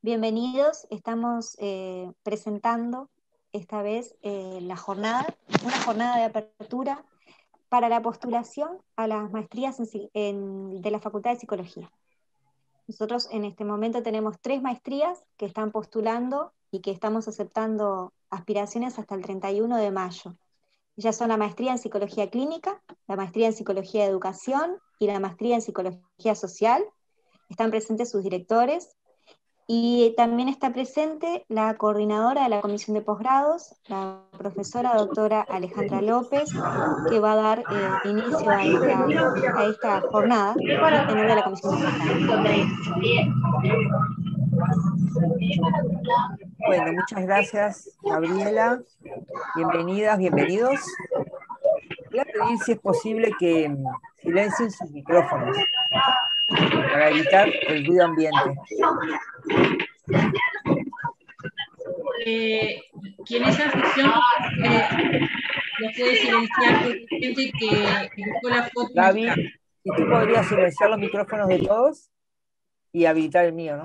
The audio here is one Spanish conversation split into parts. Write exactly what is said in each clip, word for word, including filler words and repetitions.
Bienvenidos, estamos eh, presentando esta vez eh, la jornada, una jornada de apertura para la postulación a las maestrías en psi- en- de la Facultad de Psicología. Nosotros en este momento tenemos tres maestrías que están postulando y que estamos aceptando aspiraciones hasta el treinta y uno de mayo. Ellas son la maestría en Psicología Clínica, la maestría en Psicología de Educación y la maestría en Psicología Social. Están presentes sus directores. Y también está presente la coordinadora de la Comisión de Posgrados, la profesora doctora Alejandra López, que va a dar eh, inicio a esta, a esta jornada en nombre de la Comisión de Posgrados. Bueno, muchas gracias, Gabriela. Bienvenidas, bienvenidos. Voy a pedir si es posible que mm, silencien sus micrófonos para evitar el ruido ambiente. Eh, quien esa sesión eh, lo puede silenciar porque hay gente que dejó la foto en el Gaby, chat. si tú podrías silenciar los micrófonos de todos y habilitar el mío, ¿no?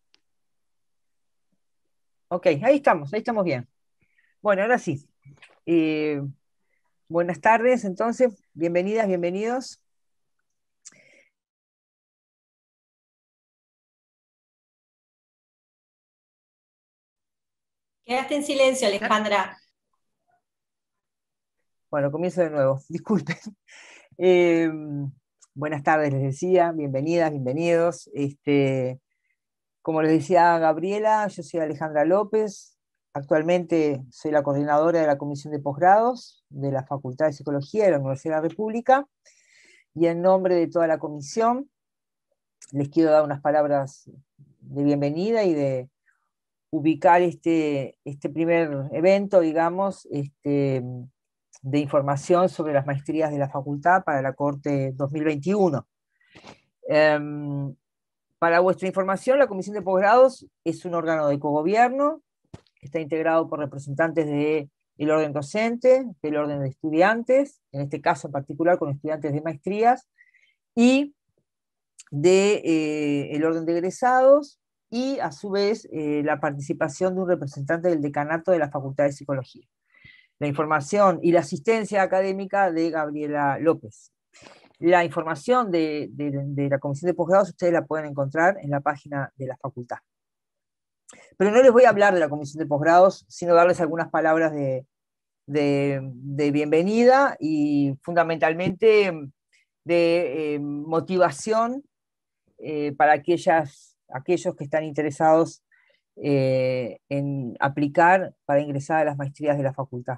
Ok, ahí estamos, ahí estamos bien. Bueno, ahora sí. Eh, buenas tardes, entonces, bienvenidas, bienvenidos. Quedaste en silencio, Alejandra. Bueno, comienzo de nuevo, disculpen. Eh, buenas tardes, les decía, bienvenidas, bienvenidos. Este, como les decía Gabriela, yo soy Alejandra López, actualmente soy la coordinadora de la Comisión de Posgrados de la Facultad de Psicología de la Universidad de la República, y en nombre de toda la comisión les quiero dar unas palabras de bienvenida y de ubicar este, este primer evento, digamos, este, de información sobre las maestrías de la facultad para la cohorte dos mil veintiuno. Um, para vuestra información, la Comisión de Posgrados es un órgano de cogobierno que está integrado por representantes del orden docente, del orden de estudiantes, en este caso en particular con estudiantes de maestrías, y del de, eh, orden de egresados, y a su vez eh, la participación de un representante del decanato de la Facultad de Psicología. La información y la asistencia académica de Gabriela López. La información de, de, de la Comisión de Posgrados ustedes la pueden encontrar en la página de la facultad. Pero no les voy a hablar de la Comisión de Posgrados, sino darles algunas palabras de, de, de bienvenida y fundamentalmente de eh, motivación eh, para aquellas, aquellos que están interesados eh, en aplicar para ingresar a las maestrías de la facultad.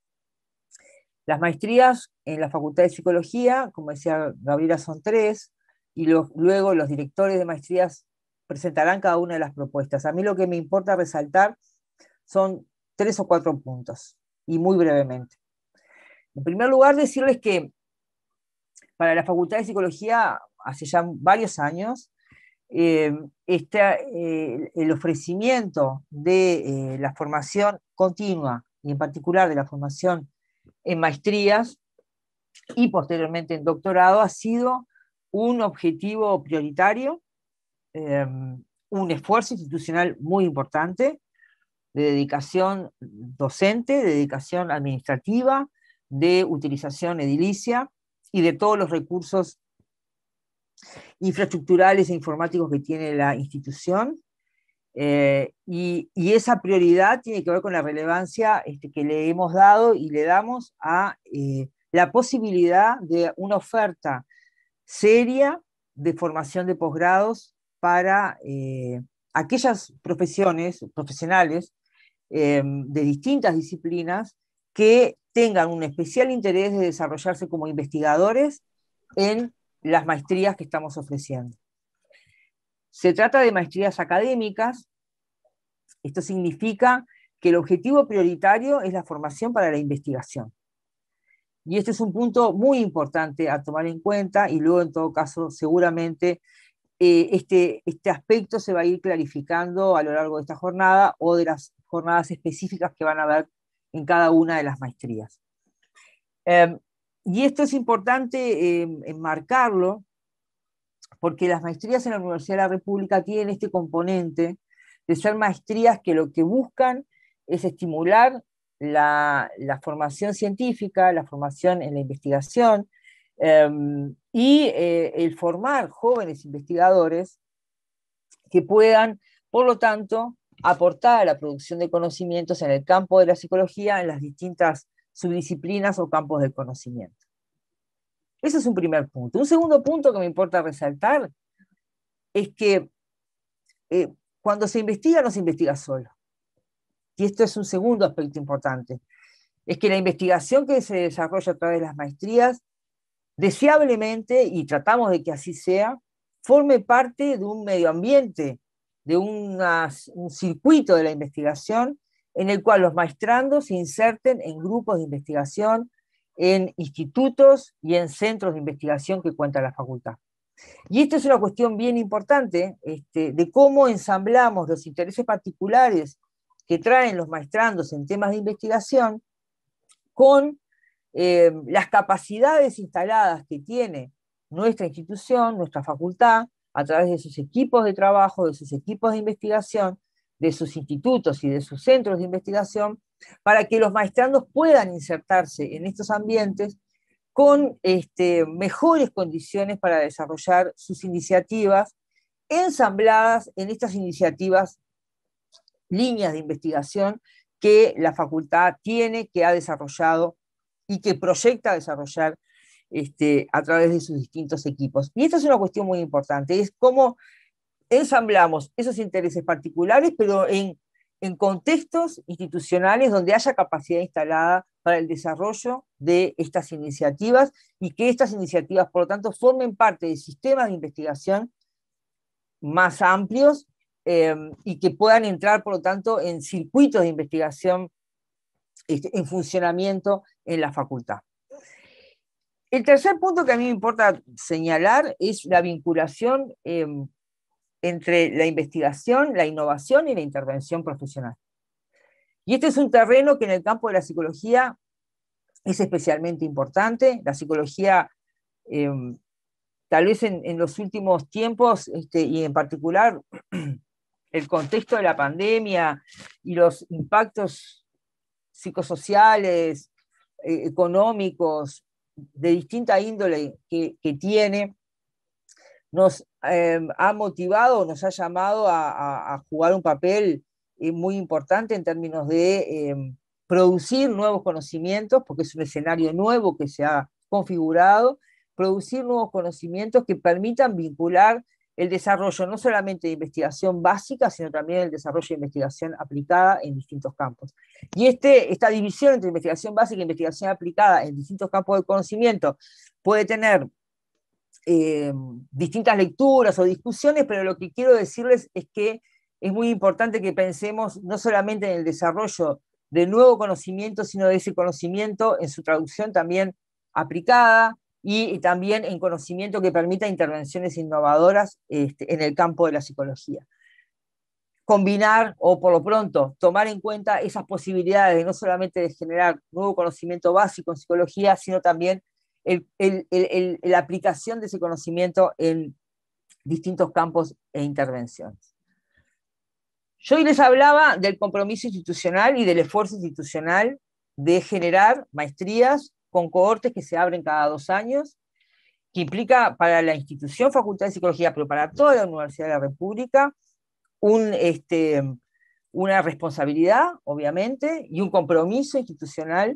Las maestrías en la Facultad de Psicología, como decía Gabriela, son tres, y lo, luego los directores de maestrías presentarán cada una de las propuestas. A mí lo que me importa resaltar son tres o cuatro puntos, y muy brevemente. En primer lugar, decirles que para la Facultad de Psicología, hace ya varios años, eh, está, eh, el ofrecimiento de eh, la formación continua, y en particular de la formación en maestrías y posteriormente en doctorado, ha sido un objetivo prioritario, eh, un esfuerzo institucional muy importante, de dedicación docente, de dedicación administrativa, de utilización edilicia y de todos los recursos infraestructurales e informáticos que tiene la institución. Eh, y, y esa prioridad tiene que ver con la relevancia este, que le hemos dado y le damos a eh, la posibilidad de una oferta seria de formación de posgrados para eh, aquellas profesiones, profesionales eh, de distintas disciplinas que tengan un especial interés de desarrollarse como investigadores en las maestrías que estamos ofreciendo. Se trata de maestrías académicas. Esto significa que el objetivo prioritario es la formación para la investigación. Y este es un punto muy importante a tomar en cuenta, y luego en todo caso seguramente eh, este, este aspecto se va a ir clarificando a lo largo de esta jornada o de las jornadas específicas que van a haber en cada una de las maestrías. Eh, y esto es importante eh, enmarcarlo porque las maestrías en la Universidad de la República tienen este componente de ser maestrías que lo que buscan es estimular la, la formación científica, la formación en la investigación, eh, y eh, el formar jóvenes investigadores que puedan, por lo tanto, aportar a la producción de conocimientos en el campo de la psicología, en las distintas subdisciplinas o campos del conocimiento. Ese es un primer punto. Un segundo punto que me importa resaltar es que eh, cuando se investiga, no se investiga solo. Y esto es un segundo aspecto importante. Es que la investigación que se desarrolla a través de las maestrías, deseablemente, y tratamos de que así sea, forme parte de un medio ambiente, de una, un circuito de la investigación en el cual los maestrandos se inserten en grupos de investigación, en institutos y en centros de investigación que cuenta la facultad. Y esta es una cuestión bien importante, este, de cómo ensamblamos los intereses particulares que traen los maestrandos en temas de investigación con eh, las capacidades instaladas que tiene nuestra institución, nuestra facultad, a través de sus equipos de trabajo, de sus equipos de investigación, de sus institutos y de sus centros de investigación, para que los maestrandos puedan insertarse en estos ambientes con este, mejores condiciones para desarrollar sus iniciativas, ensambladas en estas iniciativas, líneas de investigación que la facultad tiene, que ha desarrollado y que proyecta desarrollar este, a través de sus distintos equipos. Y esta es una cuestión muy importante, es cómo ensamblamos esos intereses particulares, pero en, en contextos institucionales donde haya capacidad instalada para el desarrollo de estas iniciativas y que estas iniciativas, por lo tanto, formen parte de sistemas de investigación más amplios eh, y que puedan entrar, por lo tanto, en circuitos de investigación este, en funcionamiento en la facultad. El tercer punto que a mí me importa señalar es la vinculación eh, entre la investigación, la innovación y la intervención profesional. Y este es un terreno que en el campo de la psicología es especialmente importante. La psicología, eh, tal vez en, en los últimos tiempos, este, y en particular el contexto de la pandemia y los impactos psicosociales, eh, económicos, de distinta índole que, que tiene, nos eh, ha motivado, nos ha llamado a, a, a jugar un papel eh, muy importante en términos de eh, producir nuevos conocimientos, porque es un escenario nuevo que se ha configurado, producir nuevos conocimientos que permitan vincular el desarrollo no solamente de investigación básica, sino también el desarrollo de investigación aplicada en distintos campos. Y este, esta división entre investigación básica e investigación aplicada en distintos campos del conocimiento puede tener eh, distintas lecturas o discusiones, pero lo que quiero decirles es que es muy importante que pensemos no solamente en el desarrollo de nuevo conocimiento, sino de ese conocimiento en su traducción también aplicada, y también en conocimiento que permita intervenciones innovadoras este, en el campo de la psicología. Combinar, o por lo pronto, tomar en cuenta esas posibilidades de no solamente de generar nuevo conocimiento básico en psicología, sino también el, el, el, el, la aplicación de ese conocimiento en distintos campos e intervenciones. Yo hoy les hablaba del compromiso institucional y del esfuerzo institucional de generar maestrías con cohortes que se abren cada dos años, que implica para la institución Facultad de Psicología, pero para toda la Universidad de la República, un, este, una responsabilidad, obviamente, y un compromiso institucional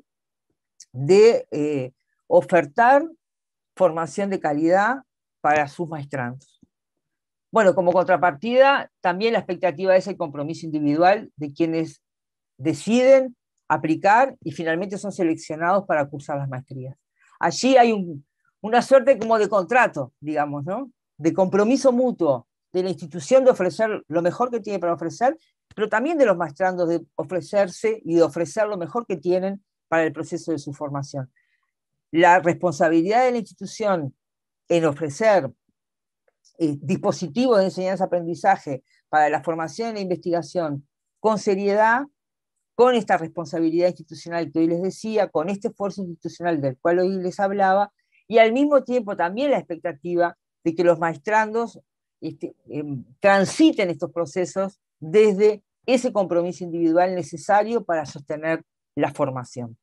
de eh, ofertar formación de calidad para sus maestrandos. Bueno, como contrapartida, también la expectativa es el compromiso individual de quienes deciden aplicar y finalmente son seleccionados para cursar las maestrías. Allí hay un, una suerte como de contrato, digamos, ¿no? De compromiso mutuo de la institución de ofrecer lo mejor que tiene para ofrecer, pero también de los maestrandos de ofrecerse y de ofrecer lo mejor que tienen para el proceso de su formación. La responsabilidad de la institución en ofrecer eh, dispositivos de enseñanza-aprendizaje para la formación y la investigación con seriedad, con esta responsabilidad institucional que hoy les decía, con este esfuerzo institucional del cual hoy les hablaba, y al mismo tiempo también la expectativa de que los maestrandos este, eh, transiten estos procesos desde ese compromiso individual necesario para sostener la formación.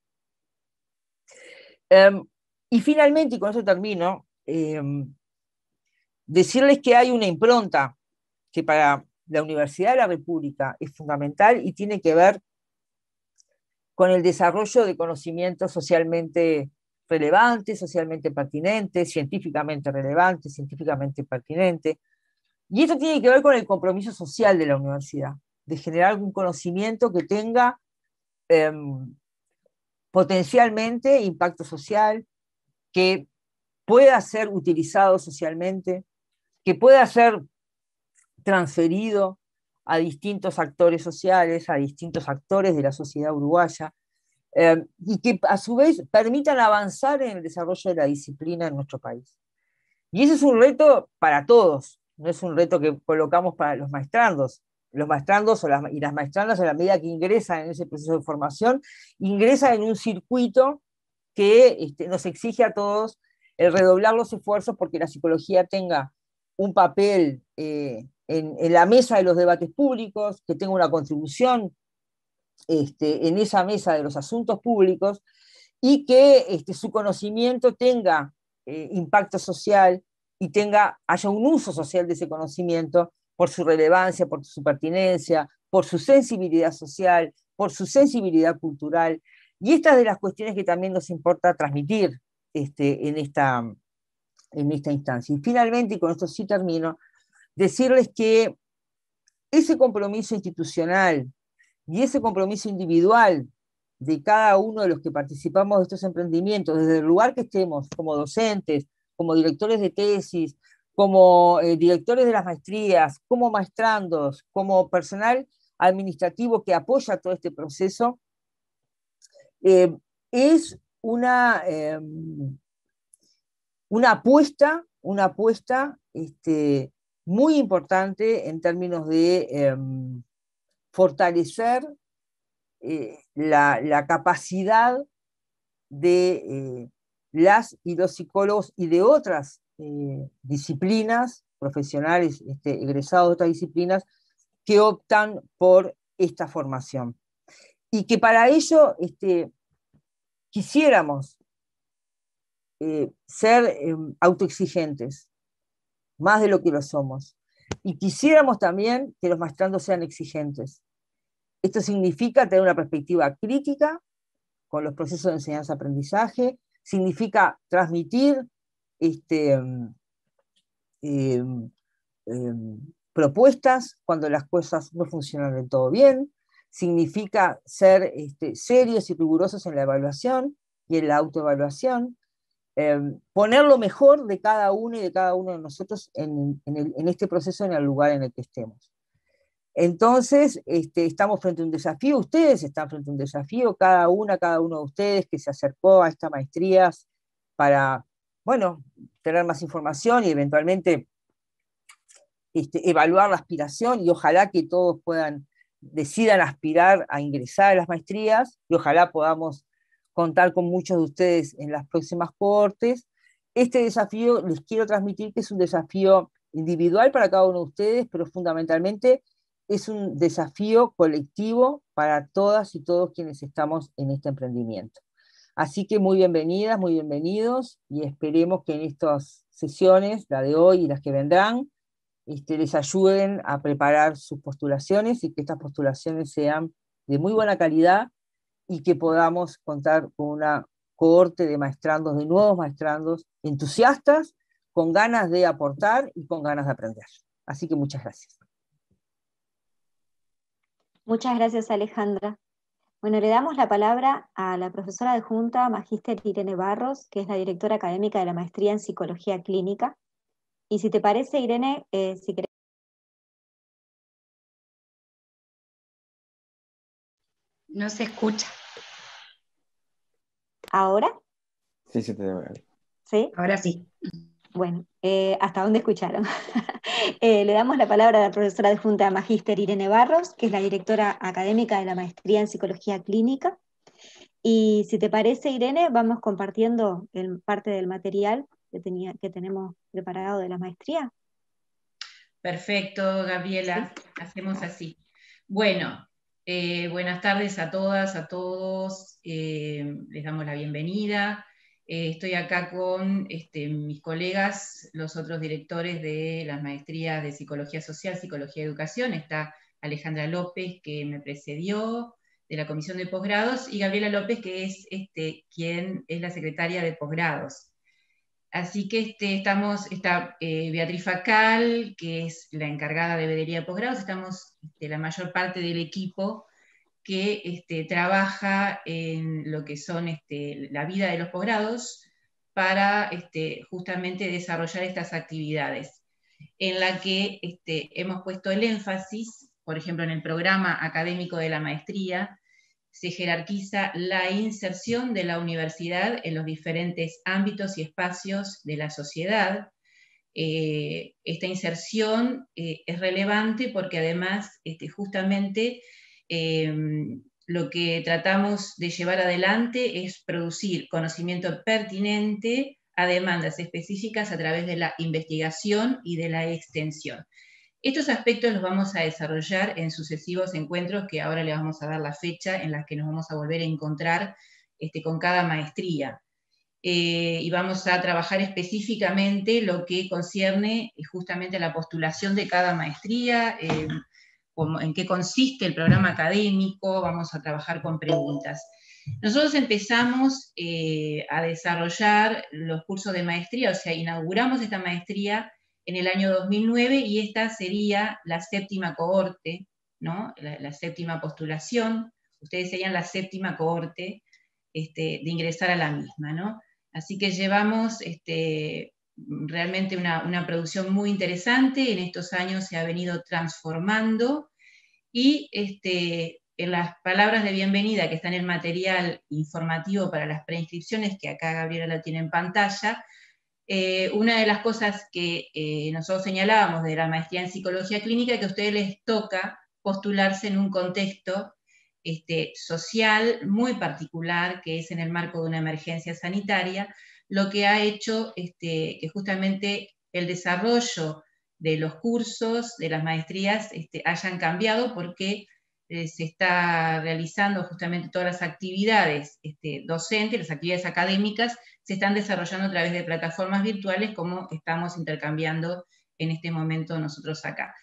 Eh, y finalmente, y con eso termino, eh, decirles que hay una impronta que para la Universidad de la República es fundamental y tiene que ver con el desarrollo de conocimientos socialmente relevantes, socialmente pertinentes, científicamente relevantes, científicamente pertinentes. Y esto tiene que ver con el compromiso social de la universidad, de generar un conocimiento que tenga eh, potencialmente impacto social, que pueda ser utilizado socialmente, que pueda ser transferido a distintos actores sociales, a distintos actores de la sociedad uruguaya, eh, y que a su vez permitan avanzar en el desarrollo de la disciplina en nuestro país. Y ese es un reto para todos, no es un reto que colocamos para los maestrandos. Los maestrandos o las, y las maestrandas, a la medida que ingresan en ese proceso de formación, ingresan en un circuito que este, nos exige a todos el redoblar los esfuerzos porque la psicología tenga un papel eh, en, en la mesa de los debates públicos, que tenga una contribución este, en esa mesa de los asuntos públicos, y que este, su conocimiento tenga eh, impacto social y tenga, haya un uso social de ese conocimiento por su relevancia, por su pertinencia, por su sensibilidad social, por su sensibilidad cultural. Y estas de las cuestiones que también nos importa transmitir este, en, esta, en esta instancia. Y finalmente, y con esto sí termino, decirles que ese compromiso institucional y ese compromiso individual de cada uno de los que participamos de estos emprendimientos, desde el lugar que estemos, como docentes, como directores de tesis, como eh, directores de las maestrías, como maestrandos, como personal administrativo que apoya todo este proceso, eh, es una, eh, una apuesta, una apuesta este, muy importante en términos de eh, fortalecer eh, la, la capacidad de eh, las y los psicólogos y de otras eh, disciplinas profesionales, este, egresados de otras disciplinas, que optan por esta formación. Y que para ello este, quisiéramos eh, ser eh, autoexigentes, más de lo que lo somos. Y quisiéramos también que los maestrandos sean exigentes. Esto significa tener una perspectiva crítica con los procesos de enseñanza-aprendizaje, significa transmitir este, eh, eh, propuestas cuando las cosas no funcionan del todo bien, significa ser este, serios y rigurosos en la evaluación y en la autoevaluación, eh, poner lo mejor de cada uno y de cada uno de nosotros en, en, el, en este proceso, en el lugar en el que estemos. Entonces, este, estamos frente a un desafío, ustedes están frente a un desafío, cada una, cada uno de ustedes que se acercó a estas maestrías para, bueno, tener más información y eventualmente este, evaluar la aspiración, y ojalá que todos puedan, decidan aspirar a ingresar a las maestrías, y ojalá podamos contar con muchos de ustedes en las próximas cohortes. Este desafío les quiero transmitir que es un desafío individual para cada uno de ustedes, pero fundamentalmente es un desafío colectivo para todas y todos quienes estamos en este emprendimiento. Así que muy bienvenidas, muy bienvenidos, y esperemos que en estas sesiones, la de hoy y las que vendrán, este, les ayuden a preparar sus postulaciones y que estas postulaciones sean de muy buena calidad y que podamos contar con una cohorte de maestrandos, de nuevos maestrandos entusiastas, con ganas de aportar y con ganas de aprender. Así que muchas gracias. Muchas gracias, Alejandra. Bueno, le damos la palabra a la profesora adjunta, magíster Irene Barros, que es la directora académica de la maestría en Psicología Clínica. Y si te parece, Irene, eh, si querés... No se escucha. ¿Ahora? Sí, sí, te debo ver. ¿Sí? Ahora sí. Bueno, eh, ¿hasta dónde escucharon? eh, le damos la palabra a la profesora adjunta magíster Irene Barros, que es la directora académica de la maestría en Psicología Clínica. Y si te parece, Irene, vamos compartiendo el, parte del material que, tenía, que tenemos preparado de la maestría. Perfecto, Gabriela, sí. Hacemos así. Bueno, eh, buenas tardes a todas, a todos, eh, les damos la bienvenida. Eh, estoy acá con este, mis colegas, los otros directores de las maestrías de Psicología Social, Psicología y Educación. Está Alejandra López, que me precedió, de la Comisión de Posgrados, y Gabriela López, que es este, quien es la secretaria de Posgrados. Así que este, estamos, está eh, Beatriz Facal, que es la encargada de Veeduría de Posgrados, estamos este, la mayor parte del equipo que este, trabaja en lo que son este, la vida de los posgrados para este, justamente desarrollar estas actividades, en la que este, hemos puesto el énfasis, por ejemplo, en el programa académico de la maestría, se jerarquiza la inserción de la universidad en los diferentes ámbitos y espacios de la sociedad. Eh, esta inserción eh, es relevante porque además este, justamente eh, lo que tratamos de llevar adelante es producir conocimiento pertinente a demandas específicas a través de la investigación y de la extensión. Estos aspectos los vamos a desarrollar en sucesivos encuentros que ahora le vamos a dar la fecha en las que nos vamos a volver a encontrar este, con cada maestría. Eh, y vamos a trabajar específicamente lo que concierne justamente a la postulación de cada maestría, eh, como, en qué consiste el programa académico, vamos a trabajar con preguntas. Nosotros empezamos eh, a desarrollar los cursos de maestría, o sea, inauguramos esta maestría en el año dos mil nueve, y esta sería la séptima cohorte, ¿no? la, la séptima postulación, ustedes serían la séptima cohorte este, de ingresar a la misma, ¿no? Así que llevamos este, realmente una, una producción muy interesante, en estos años se ha venido transformando, y este, en las palabras de bienvenida que está en el material informativo para las preinscripciones, que acá Gabriela la tiene en pantalla, Eh, una de las cosas que eh, nosotros señalábamos de la maestría en Psicología Clínica es que a ustedes les toca postularse en un contexto este, social muy particular, que es en el marco de una emergencia sanitaria, lo que ha hecho este, que justamente el desarrollo de los cursos, de las maestrías, este, hayan cambiado, porque eh, se está realizando justamente todas las actividades este, docentes, las actividades académicas, se están desarrollando a través de plataformas virtuales, como estamos intercambiando en este momento nosotros acá.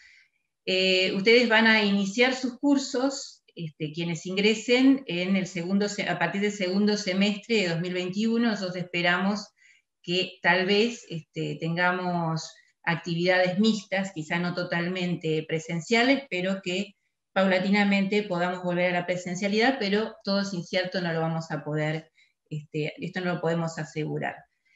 Eh, ustedes van a iniciar sus cursos, este, quienes ingresen en el segundo, a partir del segundo semestre de dos mil veintiuno, nosotros esperamos que tal vez este, tengamos actividades mixtas, quizá no totalmente presenciales, pero que paulatinamente podamos volver a la presencialidad, pero todo es incierto, no lo vamos a poder Este, esto no lo podemos asegurar.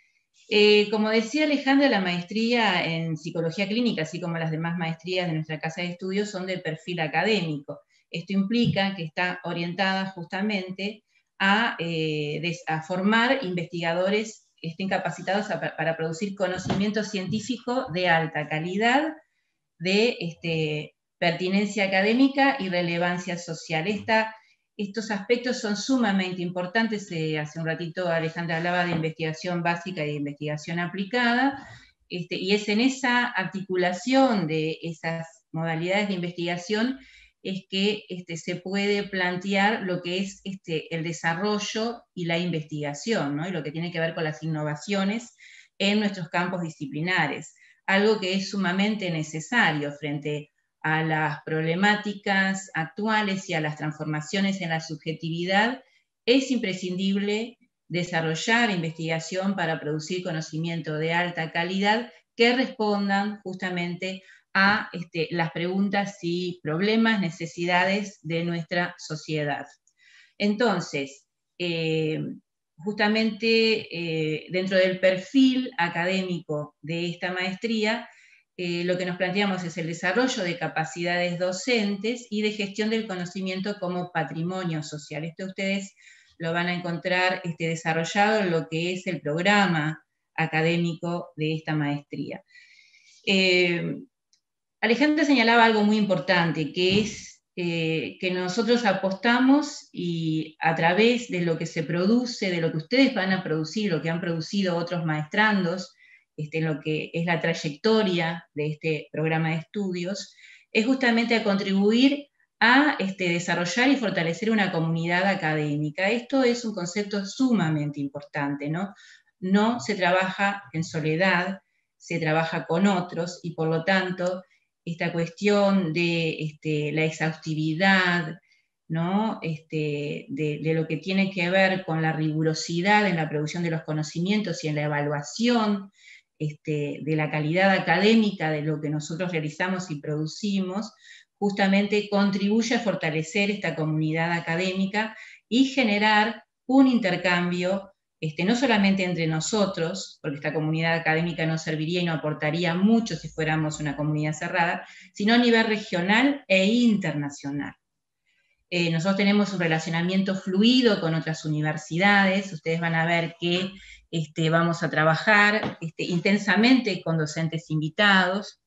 Eh, como decía Alejandra, la maestría en Psicología Clínica, así como las demás maestrías de nuestra casa de estudios, son de perfil académico. Esto implica que está orientada justamente a, eh, a formar investigadores que estén capacitados a, para producir conocimiento científico de alta calidad, de este, pertinencia académica y relevancia social. Esta Estos aspectos son sumamente importantes. Eh, hace un ratito Alejandra hablaba de investigación básica y de investigación aplicada, este, y es en esa articulación de esas modalidades de investigación es que este, se puede plantear lo que es este, el desarrollo y la investigación, ¿no? Y lo que tiene que ver con las innovaciones en nuestros campos disciplinares, algo que es sumamente necesario frente a las problemáticas actuales y a las transformaciones en la subjetividad. Es imprescindible desarrollar investigación para producir conocimiento de alta calidad que respondan justamente a este, las preguntas y problemas, necesidades de nuestra sociedad. Entonces, eh, justamente eh, dentro del perfil académico de esta maestría, Eh, lo que nos planteamos es el desarrollo de capacidades docentes y de gestión del conocimiento como patrimonio social. Esto ustedes lo van a encontrar este, desarrollado en lo que es el programa académico de esta maestría. Eh, Alejandra señalaba algo muy importante, que es eh, que nosotros apostamos, y a través de lo que se produce, de lo que ustedes van a producir, lo que han producido otros maestrandos, este, en lo que es la trayectoria de este programa de estudios, es justamente a contribuir a este, desarrollar y fortalecer una comunidad académica. Esto es un concepto sumamente importante, ¿no? No se trabaja en soledad, se trabaja con otros, y por lo tanto, esta cuestión de este, la exhaustividad, ¿no? este, de, de lo que tiene que ver con la rigurosidad en la producción de los conocimientos y en la evaluación este, de la calidad académica de lo que nosotros realizamos y producimos, justamente contribuye a fortalecer esta comunidad académica y generar un intercambio, este, no solamente entre nosotros, porque esta comunidad académica no serviría y no aportaría mucho si fuéramos una comunidad cerrada, sino a nivel regional e internacional. Eh, nosotros tenemos un relacionamiento fluido con otras universidades, ustedes van a ver que este, vamos a trabajar este, intensamente con docentes invitados,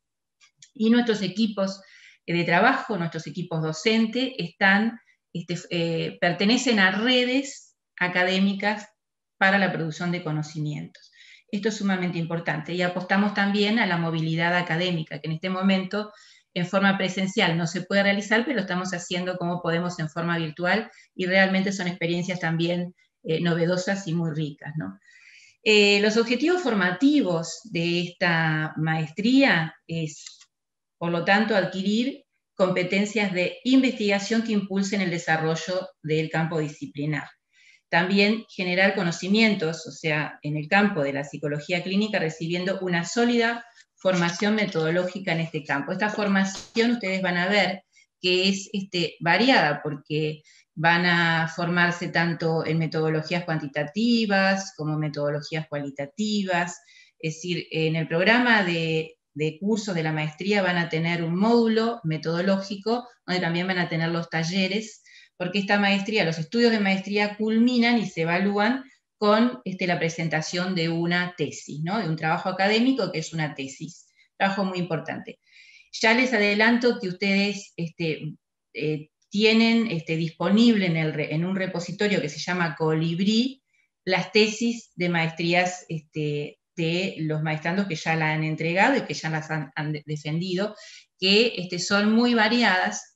y nuestros equipos de trabajo, nuestros equipos docentes, están, este, eh, pertenecen a redes académicas para la producción de conocimientos. Esto es sumamente importante, y apostamos también a la movilidad académica, que en este momento en forma presencial no se puede realizar, pero lo estamos haciendo como podemos en forma virtual, y realmente son experiencias también eh, novedosas y muy ricas, ¿no? Eh, los objetivos formativos de esta maestría es, por lo tanto, adquirir competencias de investigación que impulsen el desarrollo del campo disciplinar. También generar conocimientos, o sea, en el campo de la psicología clínica, recibiendo una sólida formación metodológica en este campo. Esta formación ustedes van a ver que es este, variada, porque van a formarse tanto en metodologías cuantitativas como metodologías cualitativas. Es decir, en el programa de, de cursos de la maestría van a tener un módulo metodológico, donde también van a tener los talleres, porque esta maestría, los estudios de maestría culminan y se evalúan con este, la presentación de una tesis, ¿no? De un trabajo académico que es una tesis, trabajo muy importante. Ya les adelanto que ustedes este, eh, tienen este, disponible en, el, en un repositorio que se llama Colibrí las tesis de maestrías este, de los maestrandos que ya la han entregado y que ya las han, han defendido, que este, son muy variadas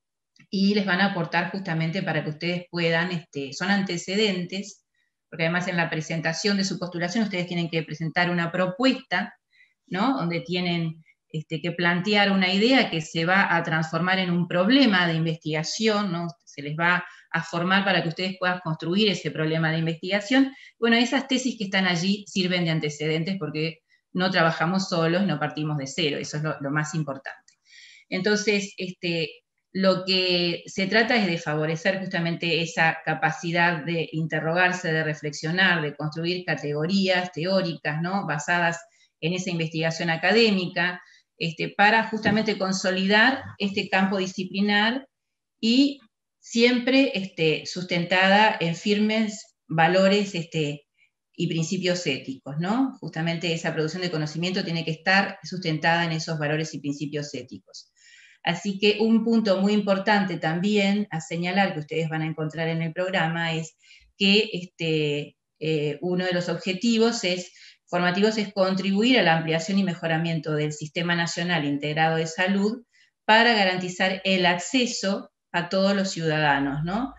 y les van a aportar justamente para que ustedes puedan, este, son antecedentes, porque además en la presentación de su postulación ustedes tienen que presentar una propuesta, ¿no? Donde tienen este, que plantear una idea que se va a transformar en un problema de investigación, ¿no? Se les va a formar para que ustedes puedan construir ese problema de investigación. Bueno, esas tesis que están allí sirven de antecedentes porque no trabajamos solos, no partimos de cero, eso es lo, lo más importante. Entonces, este, lo que se trata es de favorecer justamente esa capacidad de interrogarse, de reflexionar, de construir categorías teóricas, ¿no? Basadas en esa investigación académica, este, para justamente consolidar este campo disciplinar y siempre este, sustentada en firmes valores este, y principios éticos, ¿no? Justamente esa producción de conocimiento tiene que estar sustentada en esos valores y principios éticos. Así que un punto muy importante también a señalar que ustedes van a encontrar en el programa es que este, eh, uno de los objetivos es, formativos es contribuir a la ampliación y mejoramiento del Sistema Nacional Integrado de Salud para garantizar el acceso a todos los ciudadanos, ¿no?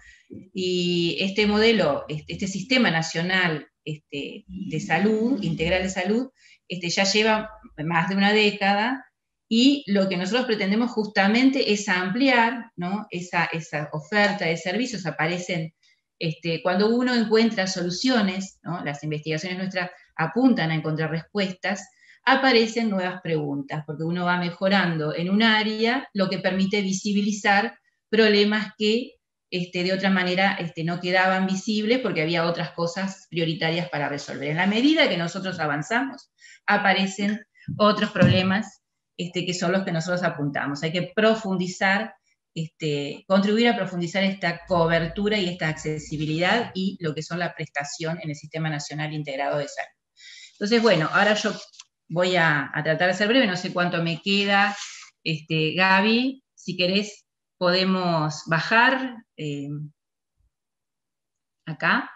Y este modelo, este, este Sistema Nacional este, de Salud, Integral de Salud, este, ya lleva más de una década. Y lo que nosotros pretendemos justamente es ampliar, ¿no? esa, esa oferta de servicios. Aparecen, este, cuando uno encuentra soluciones, ¿no? Las investigaciones nuestras apuntan a encontrar respuestas, aparecen nuevas preguntas, porque uno va mejorando en un área, lo que permite visibilizar problemas que este, de otra manera este, no quedaban visibles porque había otras cosas prioritarias para resolver. En la medida que nosotros avanzamos, aparecen otros problemas Este, que son los que nosotros apuntamos. Hay que profundizar, este, contribuir a profundizar esta cobertura y esta accesibilidad y lo que son la prestación en el Sistema Nacional Integrado de Salud. Entonces, bueno, ahora yo voy a, a tratar de ser breve, no sé cuánto me queda. Este, Gaby, si querés podemos bajar eh, acá.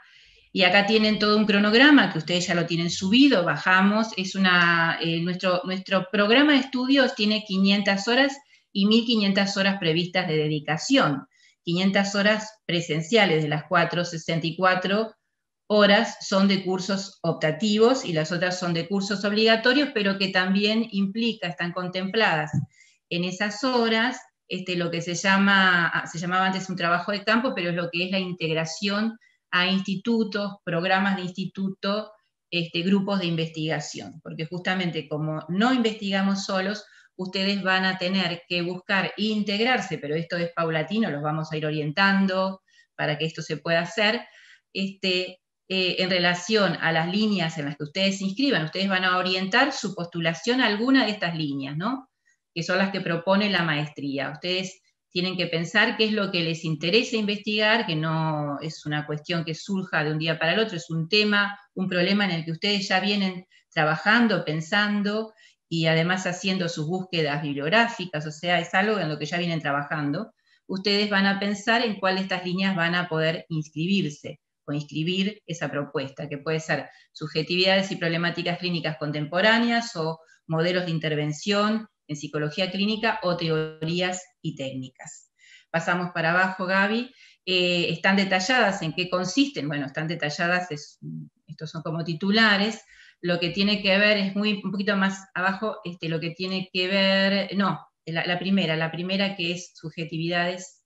Y acá tienen todo un cronograma que ustedes ya lo tienen subido, bajamos, es una, eh, nuestro, nuestro programa de estudios tiene quinientas horas y mil quinientas horas previstas de dedicación, quinientas horas presenciales, de las cuatrocientas sesenta y cuatro horas son de cursos optativos y las otras son de cursos obligatorios, pero que también implica, están contempladas en esas horas, este, lo que se llama, se llamaba antes un trabajo de campo, pero es lo que es la integración a institutos, programas de instituto, este, grupos de investigación, porque justamente como no investigamos solos, ustedes van a tener que buscar integrarse, pero esto es paulatino, los vamos a ir orientando para que esto se pueda hacer, este, eh, en relación a las líneas en las que ustedes se inscriban, ustedes van a orientar su postulación a alguna de estas líneas, ¿no? Que son las que propone la maestría. Ustedes tienen que pensar qué es lo que les interesa investigar, que no es una cuestión que surja de un día para el otro, es un tema, un problema en el que ustedes ya vienen trabajando, pensando, y además haciendo sus búsquedas bibliográficas, o sea, es algo en lo que ya vienen trabajando. Ustedes van a pensar en cuál de estas líneas van a poder inscribirse, o inscribir esa propuesta, que puede ser subjetividades y problemáticas clínicas contemporáneas, o modelos de intervención en psicología clínica, o teorías y técnicas. Pasamos para abajo, Gaby. Eh, están detalladas en qué consisten, bueno, están detalladas, es, estos son como titulares, lo que tiene que ver, es muy, un poquito más abajo, este, lo que tiene que ver, no, la, la primera, la primera que es subjetividades,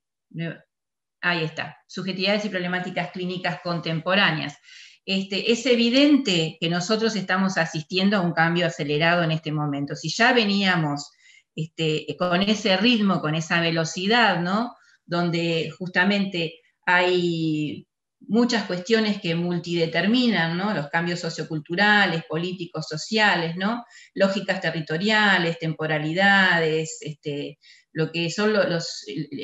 ahí está, subjetividades y problemáticas clínicas contemporáneas. Este, es evidente que nosotros estamos asistiendo a un cambio acelerado en este momento. Si ya veníamos este, con ese ritmo, con esa velocidad, ¿no? Donde justamente hay muchas cuestiones que multideterminan, ¿no? Los cambios socioculturales, políticos, sociales, ¿no? Lógicas territoriales, temporalidades, este, lo que son los, los,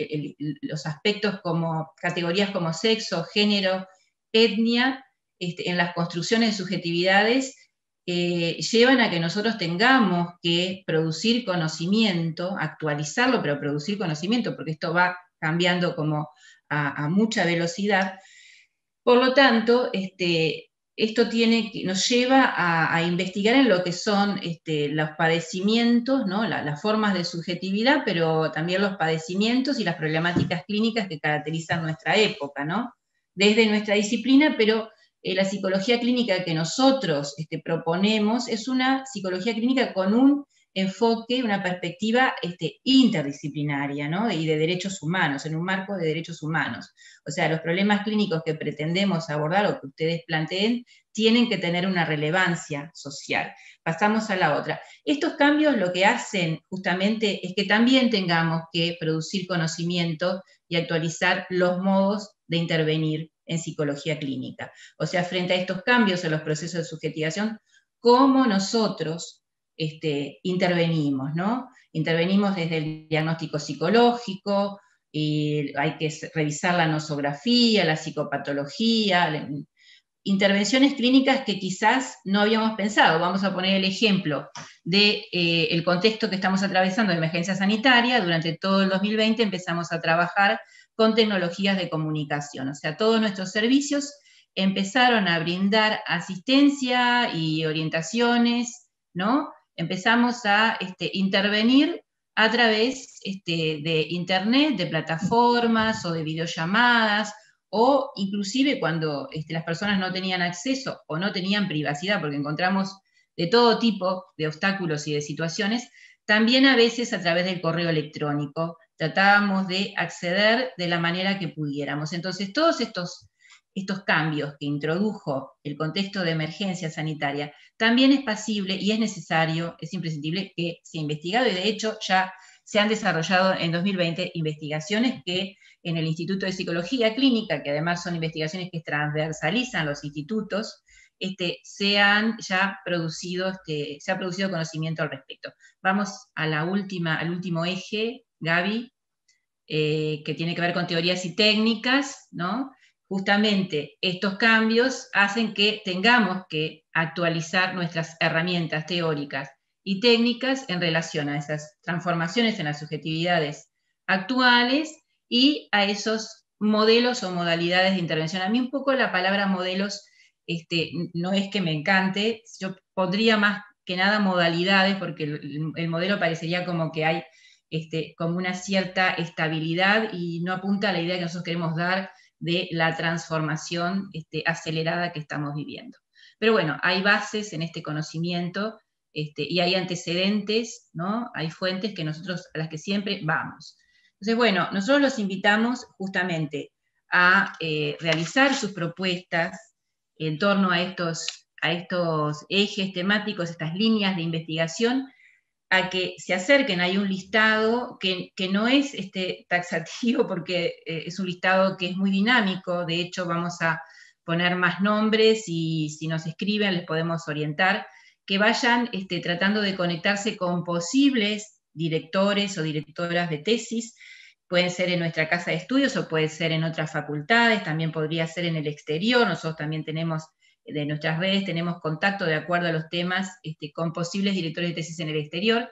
los aspectos como categorías como sexo, género, etnia, este, en las construcciones de subjetividades, eh, llevan a que nosotros tengamos que producir conocimiento, actualizarlo, pero producir conocimiento, porque esto va cambiando como a, a mucha velocidad. Por lo tanto, este, esto tiene, nos lleva a, a investigar en lo que son este, los padecimientos, ¿no? La, las formas de subjetividad, pero también los padecimientos y las problemáticas clínicas que caracterizan nuestra época, ¿no? Desde nuestra disciplina, pero eh, la psicología clínica que nosotros este, proponemos es una psicología clínica con un enfoque, una perspectiva este, interdisciplinaria, ¿no? Y de derechos humanos, en un marco de derechos humanos. O sea, los problemas clínicos que pretendemos abordar o que ustedes planteen tienen que tener una relevancia social. Pasamos a la otra. Estos cambios lo que hacen justamente es que también tengamos que producir conocimiento y actualizar los modos de intervenir en psicología clínica. O sea, frente a estos cambios en los procesos de subjetivación, ¿cómo nosotros Este, intervenimos, ¿no? Intervenimos desde el diagnóstico psicológico, y hay que revisar la nosografía, la psicopatología, la, intervenciones clínicas que quizás no habíamos pensado. Vamos a poner el ejemplo del de, eh, contexto que estamos atravesando de emergencia sanitaria. Durante todo el dos mil veinte empezamos a trabajar con tecnologías de comunicación, o sea, todos nuestros servicios empezaron a brindar asistencia y orientaciones, ¿no? Empezamos a este, intervenir a través este, de internet, de plataformas o de videollamadas, o inclusive cuando este, las personas no tenían acceso o no tenían privacidad, porque encontramos de todo tipo de obstáculos y de situaciones, también a veces a través del correo electrónico tratábamos de acceder de la manera que pudiéramos. Entonces todos estos estos cambios que introdujo el contexto de emergencia sanitaria, también es pasible y es necesario, es imprescindible que sea investigado, y de hecho ya se han desarrollado en dos mil veinte investigaciones que en el Instituto de Psicología Clínica, que además son investigaciones que transversalizan los institutos, este, se han ya producido, este, se ha producido conocimiento al respecto. Vamos a la última, al último eje, Gaby, eh, que tiene que ver con teorías y técnicas, ¿no? Justamente estos cambios hacen que tengamos que actualizar nuestras herramientas teóricas y técnicas en relación a esas transformaciones en las subjetividades actuales y a esos modelos o modalidades de intervención. A mí un poco la palabra modelos este, no es que me encante, yo pondría más que nada modalidades, porque el, el modelo parecería como que hay este, como una cierta estabilidad y no apunta a la idea que nosotros queremos dar de la transformación este, acelerada que estamos viviendo. Pero bueno, hay bases en este conocimiento este, y hay antecedentes, ¿no? Hay fuentes que nosotros, a las que siempre vamos. Entonces, bueno, nosotros los invitamos justamente a eh, realizar sus propuestas en torno a estos, a estos ejes temáticos, estas líneas de investigación, a que se acerquen. Hay un listado que, que no es este, taxativo porque eh, es un listado que es muy dinámico, de hecho vamos a poner más nombres y si nos escriben les podemos orientar, que vayan este, tratando de conectarse con posibles directores o directoras de tesis, pueden ser en nuestra casa de estudios o puede ser en otras facultades, también podría ser en el exterior, nosotros también tenemos de nuestras redes, tenemos contacto de acuerdo a los temas este, con posibles directores de tesis en el exterior,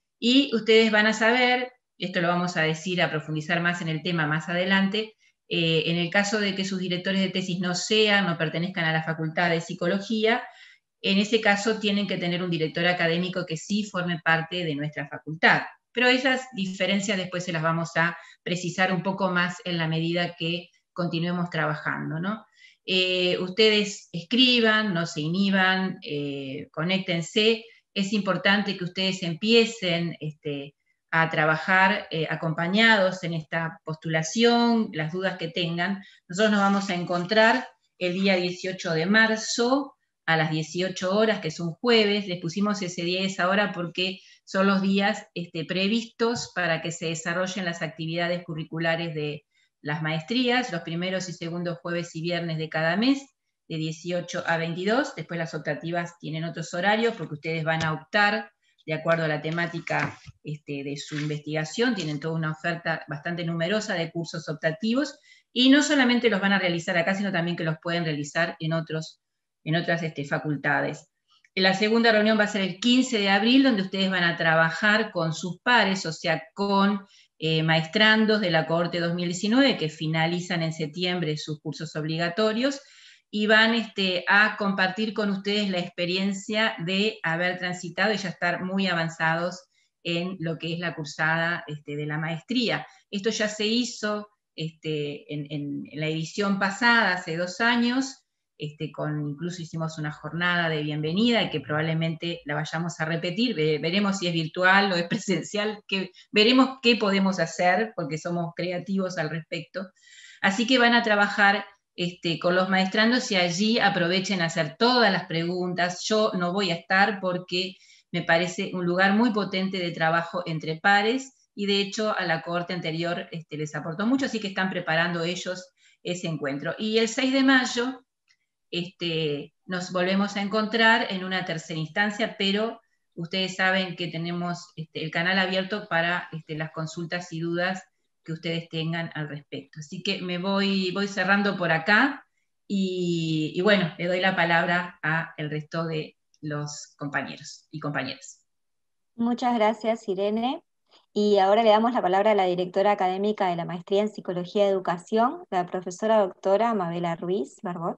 y ustedes van a saber, esto lo vamos a decir, a profundizar más en el tema más adelante, eh, en el caso de que sus directores de tesis no sean, no pertenezcan a la Facultad de Psicología, en ese caso tienen que tener un director académico que sí forme parte de nuestra facultad. Pero esas diferencias después se las vamos a precisar un poco más en la medida que continuemos trabajando, ¿no? Eh, ustedes escriban, no se inhiban, eh, conéctense. Es importante que ustedes empiecen este, a trabajar eh, acompañados en esta postulación, las dudas que tengan. Nosotros nos vamos a encontrar el día dieciocho de marzo a las dieciocho horas, que es un jueves. Les pusimos ese día y esa hora porque son los días este, previstos para que se desarrollen las actividades curriculares de las maestrías, los primeros y segundos jueves y viernes de cada mes, de dieciocho a veintidós, después las optativas tienen otros horarios porque ustedes van a optar de acuerdo a la temática este, de su investigación, tienen toda una oferta bastante numerosa de cursos optativos, y no solamente los van a realizar acá, sino también que los pueden realizar en, otros, en otras este, facultades. La segunda reunión va a ser el quince de abril, donde ustedes van a trabajar con sus pares, o sea, con eh, maestrandos de la cohorte dos mil diecinueve, que finalizan en septiembre sus cursos obligatorios, y van este, a compartir con ustedes la experiencia de haber transitado y ya estar muy avanzados en lo que es la cursada este, de la maestría. Esto ya se hizo este, en, en, en la edición pasada, hace dos años, Este, con, incluso hicimos una jornada de bienvenida y que probablemente la vayamos a repetir, veremos si es virtual o es presencial, que, veremos qué podemos hacer, porque somos creativos al respecto. Así que van a trabajar este, con los maestrandos y allí aprovechen a hacer todas las preguntas. Yo no voy a estar porque me parece un lugar muy potente de trabajo entre pares, y de hecho a la cohorte anterior este, les aportó mucho, así que están preparando ellos ese encuentro. Y el seis de mayo, Este, nos volvemos a encontrar en una tercera instancia, pero ustedes saben que tenemos este, el canal abierto para este, las consultas y dudas que ustedes tengan al respecto. Así que me voy, voy cerrando por acá y, y bueno, le doy la palabra al resto de los compañeros y compañeras. Muchas gracias, Irene. Y ahora le damos la palabra a la directora académica de la Maestría en Psicología de Educación, la profesora doctora Mabela Ruiz Barbot.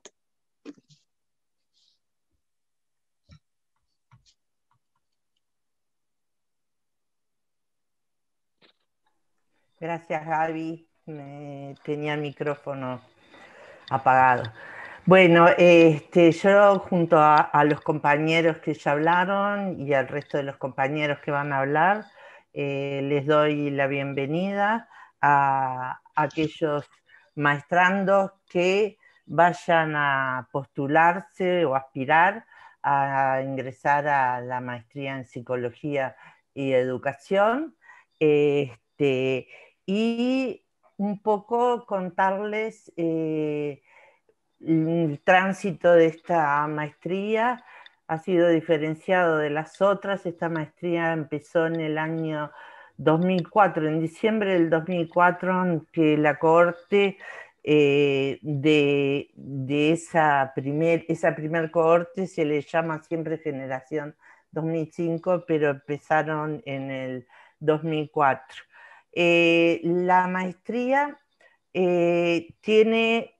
Gracias, Gaby. Me tenía el micrófono apagado. Bueno, este, yo junto a, a los compañeros que ya hablaron y al resto de los compañeros que van a hablar, eh, les doy la bienvenida a, a aquellos maestrandos que vayan a postularse o aspirar a ingresar a la maestría en Psicología y Educación. Este, y un poco contarles eh, el tránsito de esta maestría. Ha sido diferenciado de las otras. Esta maestría empezó en el año dos mil cuatro, en diciembre del dos mil cuatro, que la cohorte eh, de, de esa primer, esa primer cohorte se le llama siempre generación dos mil cinco, pero empezaron en el dos mil cuatro. Eh, la maestría eh, tiene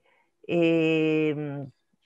eh,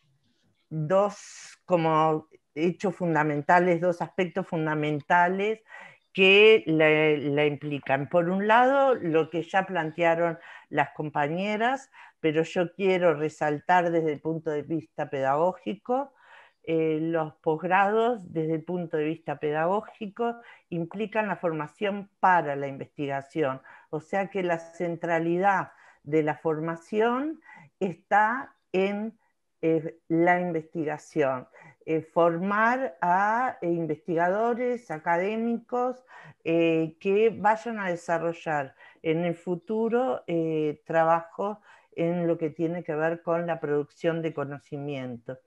dos como hechos fundamentales, dos aspectos fundamentales que la, la implican. Por un lado, lo que ya plantearon las compañeras, pero yo quiero resaltar desde el punto de vista pedagógico, eh, los posgrados desde el punto de vista pedagógico implican la formación para la investigación, o sea que la centralidad de la formación está en eh, la investigación. Eh, formar a eh, investigadores, académicos eh, que vayan a desarrollar en el futuro eh, trabajo en lo que tiene que ver con la producción de conocimiento.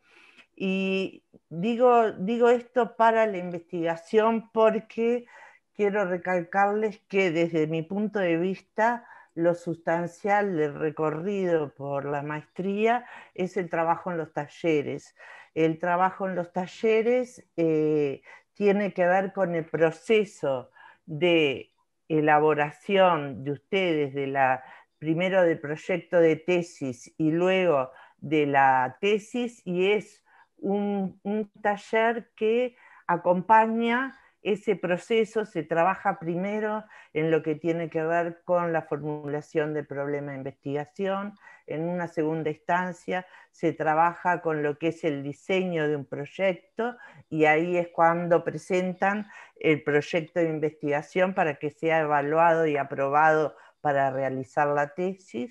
Y digo, digo esto para la investigación porque quiero recalcarles que desde mi punto de vista lo sustancial del recorrido por la maestría es el trabajo en los talleres. El trabajo en los talleres eh, tiene que ver con el proceso de elaboración de ustedes, de la, primero del proyecto de tesis y luego de la tesis, y es un, un taller que acompaña ese proceso. Se trabaja primero en lo que tiene que ver con la formulación del problema de investigación, en una segunda instancia se trabaja con lo que es el diseño de un proyecto, y ahí es cuando presentan el proyecto de investigación para que sea evaluado y aprobado para realizar la tesis.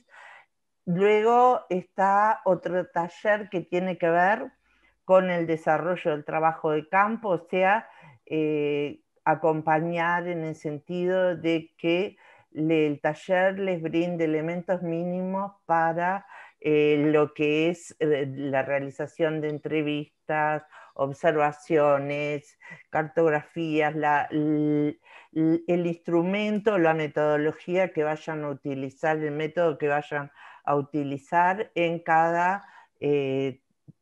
Luego está otro taller que tiene que ver con el desarrollo del trabajo de campo, o sea, eh, acompañar en el sentido de que le, el taller les brinde elementos mínimos para eh, lo que es eh, la realización de entrevistas, observaciones, cartografías, la, el, el instrumento, la metodología que vayan a utilizar, el método que vayan a utilizar en cada eh,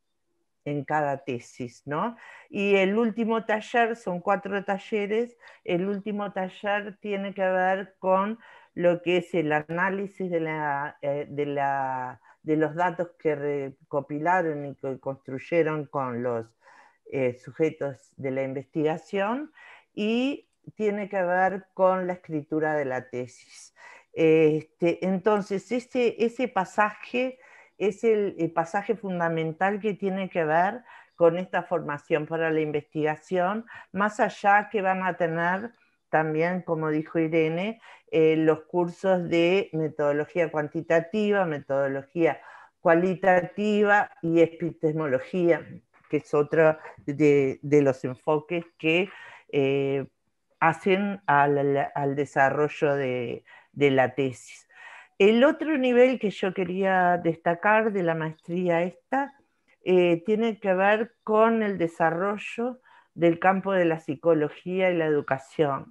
en cada tesis, ¿no? Y el último taller, son cuatro talleres, el último taller tiene que ver con lo que es el análisis de, la, eh, de, la, de los datos que recopilaron y que construyeron con los eh, sujetos de la investigación, y tiene que ver con la escritura de la tesis. Este, entonces, ese, ese pasaje es el, el pasaje fundamental que tiene que ver con esta formación para la investigación, más allá que van a tener también, como dijo Irene, eh, los cursos de metodología cuantitativa, metodología cualitativa y epistemología, que es otro de, de los enfoques que eh, hacen al, al desarrollo de, de la tesis. El otro nivel que yo quería destacar de la maestría esta eh, tiene que ver con el desarrollo del campo de la psicología y la educación.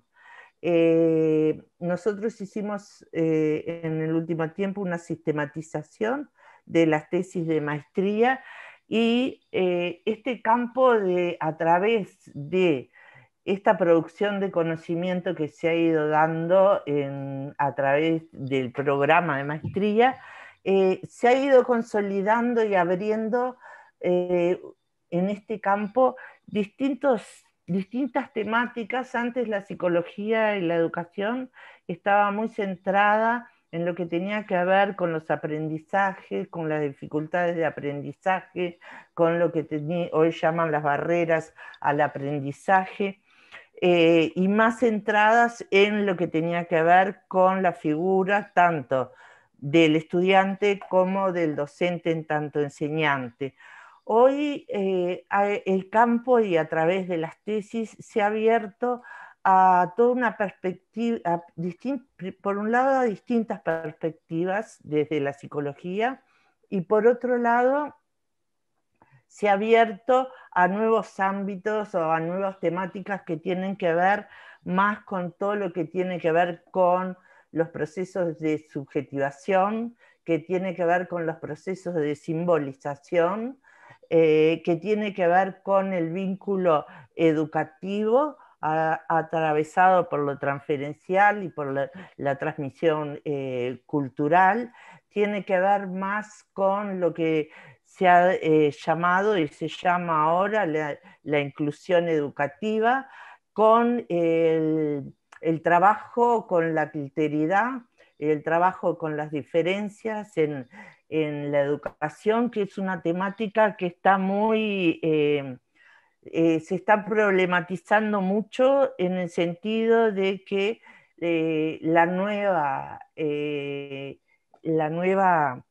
Eh, nosotros hicimos eh, en el último tiempo una sistematización de las tesis de maestría, y eh, este campo de, a través de esta producción de conocimiento que se ha ido dando en, a través del programa de maestría, eh, se ha ido consolidando y abriendo eh, en este campo distintos, distintas temáticas. Antes la psicología y la educación estaba muy centrada en lo que tenía que ver con los aprendizajes, con las dificultades de aprendizaje, con lo que tenía, hoy llaman las barreras al aprendizaje. Eh, y más centradas en lo que tenía que ver con la figura tanto del estudiante como del docente en tanto enseñante. Hoy eh, el campo, y a través de las tesis, se ha abierto a toda una perspectiva, a por un lado a distintas perspectivas desde la psicología, y por otro lado se ha abierto a nuevos ámbitos o a nuevas temáticas que tienen que ver más con todo lo que tiene que ver con los procesos de subjetivación, que tiene que ver con los procesos de simbolización, eh, que tiene que ver con el vínculo educativo a, atravesado por lo transferencial y por la, la transmisión eh, cultural, tiene que ver más con lo que se ha eh, llamado y se llama ahora la, la inclusión educativa, con el, el trabajo con la alteridad, el trabajo con las diferencias en, en la educación, que es una temática que está muy... Eh, eh, se está problematizando mucho en el sentido de que eh, la nueva, eh, la nueva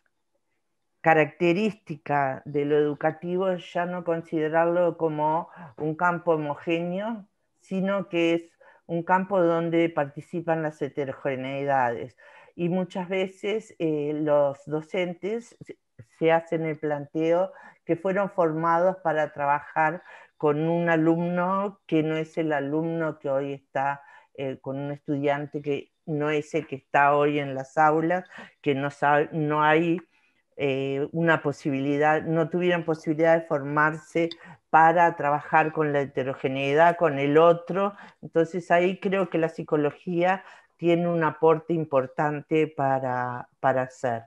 característica de lo educativo es ya no considerarlo como un campo homogéneo, sino que es un campo donde participan las heterogeneidades. Y muchas veces eh, los docentes se hacen el planteo que fueron formados para trabajar con un alumno que no es el alumno que hoy está, eh, con un estudiante que no es el que está hoy en las aulas, que no, sabe, no hay eh, una posibilidad, no tuvieron posibilidad de formarse para trabajar con la heterogeneidad, con el otro. Entonces ahí creo que la psicología tiene un aporte importante para, para hacer.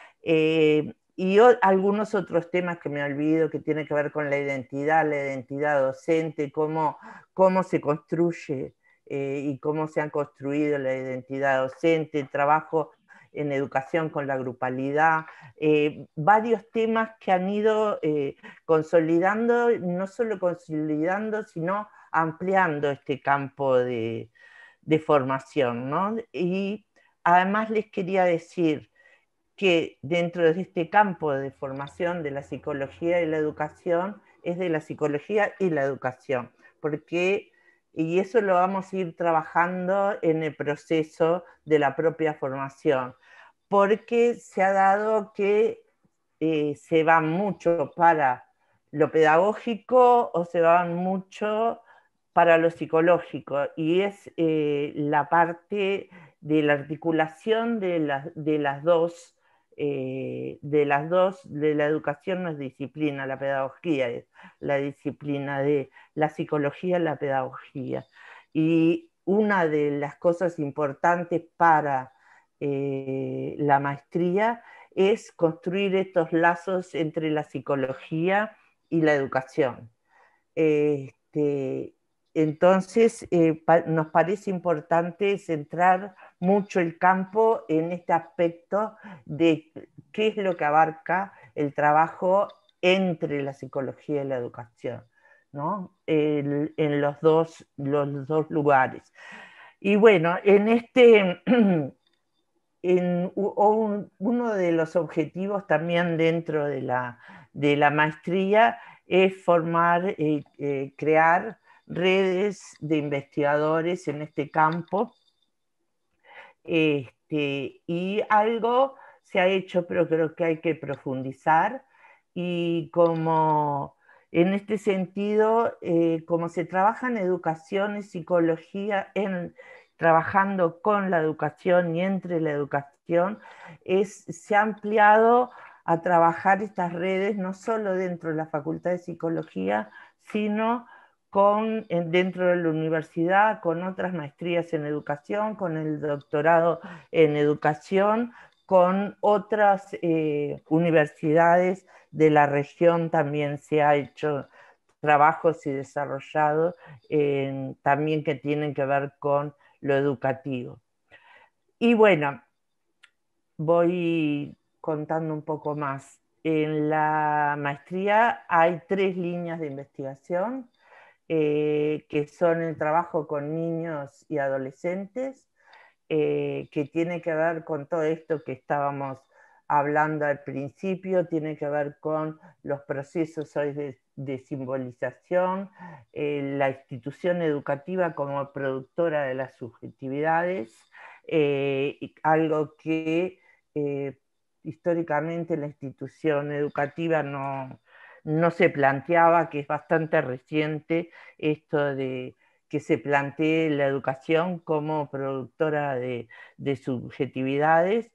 Eh, y o, algunos otros temas que me olvido que tienen que ver con la identidad, la identidad docente, cómo, cómo se construye eh, y cómo se han construido la identidad docente, el trabajo en educación con la grupalidad, eh, varios temas que han ido eh, consolidando, no solo consolidando, sino ampliando este campo de, de formación, ¿no? Y además les quería decir que dentro de este campo de formación de la psicología y la educación, es de la psicología y la educación, porque, y eso lo vamos a ir trabajando en el proceso de la propia formación, porque se ha dado que eh, se van mucho para lo pedagógico o se van mucho para lo psicológico, y es eh, la parte de la articulación de, la, de las dos Eh, de las dos, de la educación no es disciplina, la pedagogía es la disciplina de la psicología, la pedagogía. Y una de las cosas importantes para eh, la maestría es construir estos lazos entre la psicología y la educación. Este, entonces, eh, pa nos parece importante centrar mucho el campo en este aspecto de qué es lo que abarca el trabajo entre la psicología y la educación, ¿no? El, en los dos, los dos lugares. Y bueno, en este, en un, uno de los objetivos también dentro de la, de la maestría es formar, eh, eh, crear redes de investigadores en este campo. Este, y algo se ha hecho, pero creo que hay que profundizar, y como en este sentido, eh, como se trabaja en educación y psicología, en, trabajando con la educación y entre la educación, es, se ha ampliado a trabajar estas redes no solo dentro de la Facultad de Psicología, sino con, dentro de la universidad, con otras maestrías en educación, con el doctorado en educación, con otras eh, universidades de la región también se ha hecho trabajos y desarrollado eh, también que tienen que ver con lo educativo. Y bueno, voy contando un poco más. En la maestría hay tres líneas de investigación. Eh, que son el trabajo con niños y adolescentes, eh, que tiene que ver con todo esto que estábamos hablando al principio, tiene que ver con los procesos hoy de, de simbolización, eh, la institución educativa como productora de las subjetividades, eh, algo que eh, históricamente la institución educativa no no se planteaba, que es bastante reciente esto de que se plantee la educación como productora de, de subjetividades.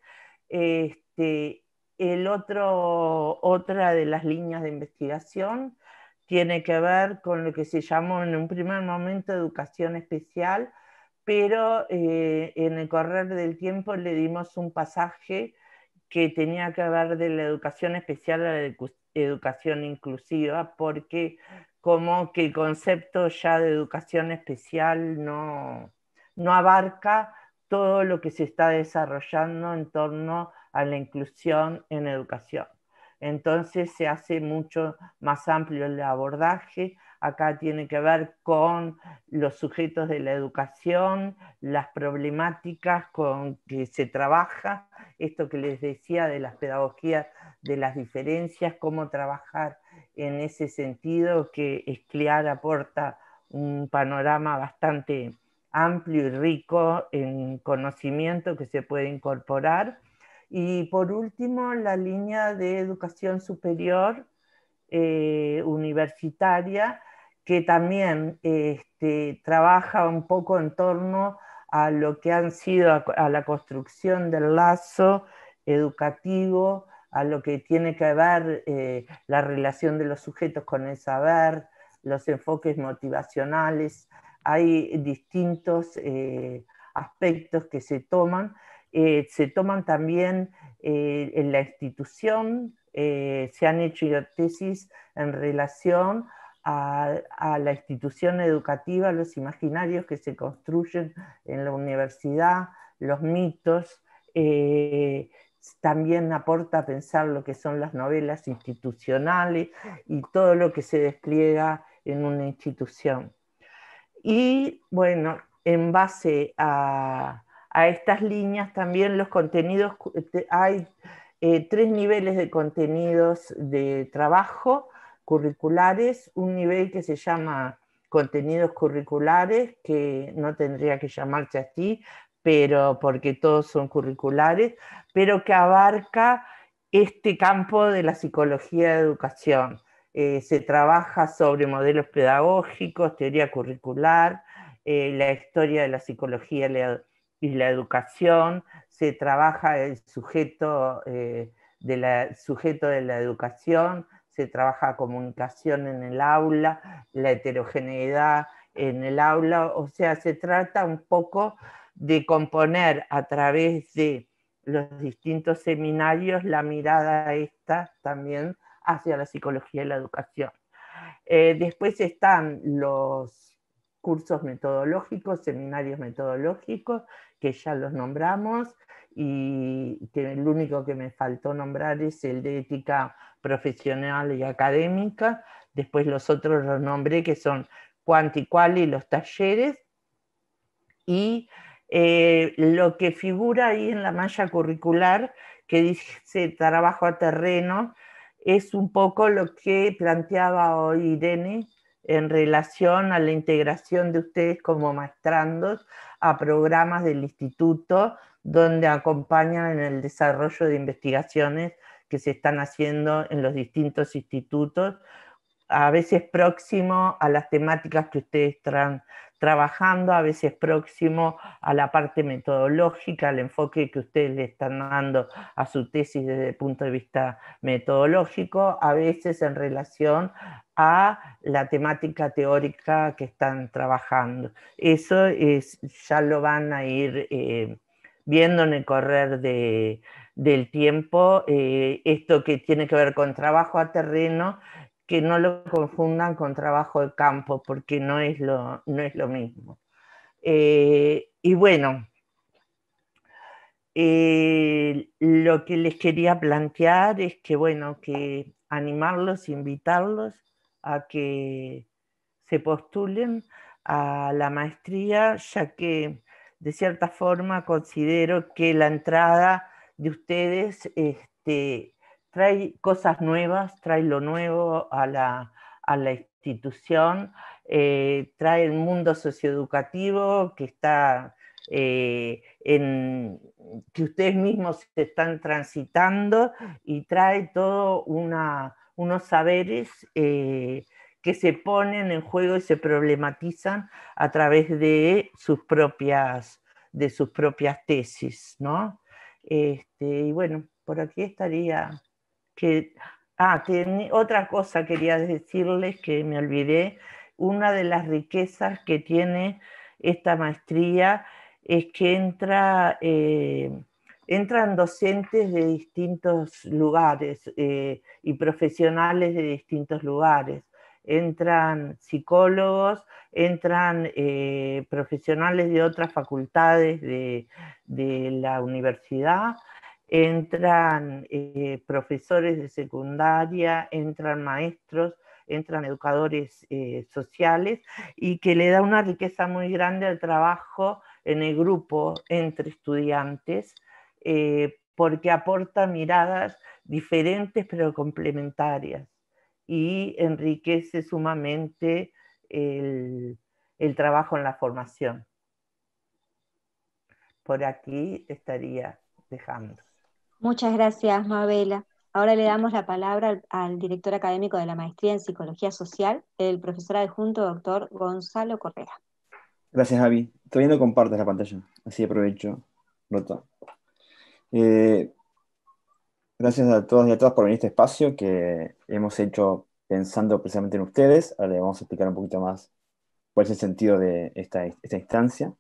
Este, el otro, otra de las líneas de investigación tiene que ver con lo que se llamó en un primer momento educación especial, pero eh, en el correr del tiempo le dimos un pasaje que tenía que ver de la educación especial a la edu educación inclusiva, porque como que el concepto ya de educación especial no, no abarca todo lo que se está desarrollando en torno a la inclusión en educación. Entonces se hace mucho más amplio el abordaje. Acá tiene que ver con los sujetos de la educación, las problemáticas con que se trabaja, esto que les decía de las pedagogías de las diferencias, cómo trabajar en ese sentido, que Escliar aporta un panorama bastante amplio y rico en conocimiento que se puede incorporar. Y por último, la línea de educación superior eh, universitaria, que también este, trabaja un poco en torno a lo que han sido, a, a la construcción del lazo educativo, a lo que tiene que ver eh, la relación de los sujetos con el saber, los enfoques motivacionales. Hay distintos eh, aspectos que se toman. Eh, se toman también eh, en la institución, eh, se han hecho tesis en relación a, a la institución educativa, los imaginarios que se construyen en la universidad, los mitos. Eh, también aporta a pensar lo que son las novelas institucionales y todo lo que se despliega en una institución. Y bueno, en base a, a estas líneas también los contenidos, hay eh, tres niveles de contenidos de trabajo curriculares, un nivel que se llama contenidos curriculares, que no tendría que llamarse así, pero porque todos son curriculares, pero que abarca este campo de la psicología de educación. Eh, se trabaja sobre modelos pedagógicos, teoría curricular, eh, la historia de la psicología y la educación, se trabaja el sujeto, eh, de la, sujeto de la educación, se trabaja comunicación en el aula, la heterogeneidad en el aula, o sea, se trata un poco de componer a través de los distintos seminarios la mirada esta también hacia la psicología y la educación. Eh, después están los cursos metodológicos, seminarios metodológicos, que ya los nombramos, y que el único que me faltó nombrar es el de ética profesional y académica. Después los otros los nombré, que son Quanti Quali y los talleres. Y eh, lo que figura ahí en la malla curricular, que dice trabajo a terreno, es un poco lo que planteaba hoy Irene en relación a la integración de ustedes como maestrandos a programas del instituto, donde acompañan en el desarrollo de investigaciones que se están haciendo en los distintos institutos, a veces próximo a las temáticas que ustedes están trabajando, a veces próximo a la parte metodológica, al enfoque que ustedes le están dando a su tesis desde el punto de vista metodológico, a veces en relación a la temática teórica que están trabajando. Eso es, ya lo van a ir eh, viendo en el correr de, del tiempo, eh, esto que tiene que ver con trabajo a terreno, que no lo confundan con trabajo de campo, porque no es lo, no es lo mismo. Eh, y bueno, eh, lo que les quería plantear es que, bueno, que animarlos, invitarlos a que se postulen a la maestría, ya que de cierta forma considero que la entrada de ustedes este, trae cosas nuevas, trae lo nuevo a la, a la institución, eh, trae el mundo socioeducativo que está eh, en, que ustedes mismos se están transitando, y trae todo una, unos saberes eh, que se ponen en juego y se problematizan a través de sus propias, de sus propias tesis, ¿no? Este, y bueno, por aquí estaría, que Ah, tiene, otra cosa quería decirles que me olvidé. Una de las riquezas que tiene esta maestría es que entra, eh, entran docentes de distintos lugares eh, y profesionales de distintos lugares. Entran psicólogos, entran eh, profesionales de otras facultades de, de la universidad, entran eh, profesores de secundaria, entran maestros, entran educadores eh, sociales, y que le da una riqueza muy grande al trabajo en el grupo entre estudiantes, eh, porque aporta miradas diferentes pero complementarias y enriquece sumamente el, el trabajo en la formación. Por aquí estaría dejando. Muchas gracias, Mabela. Ahora le damos la palabra al, al director académico de la Maestría en Psicología Social, el profesor adjunto doctor Gonzalo Correa. Gracias, Javi. Todavía no compartes la pantalla, así aprovecho. Roto. Eh, gracias a todos y a todas por venir a este espacio que hemos hecho pensando precisamente en ustedes. Ahora les vamos a explicar un poquito más cuál es el sentido de esta, esta instancia.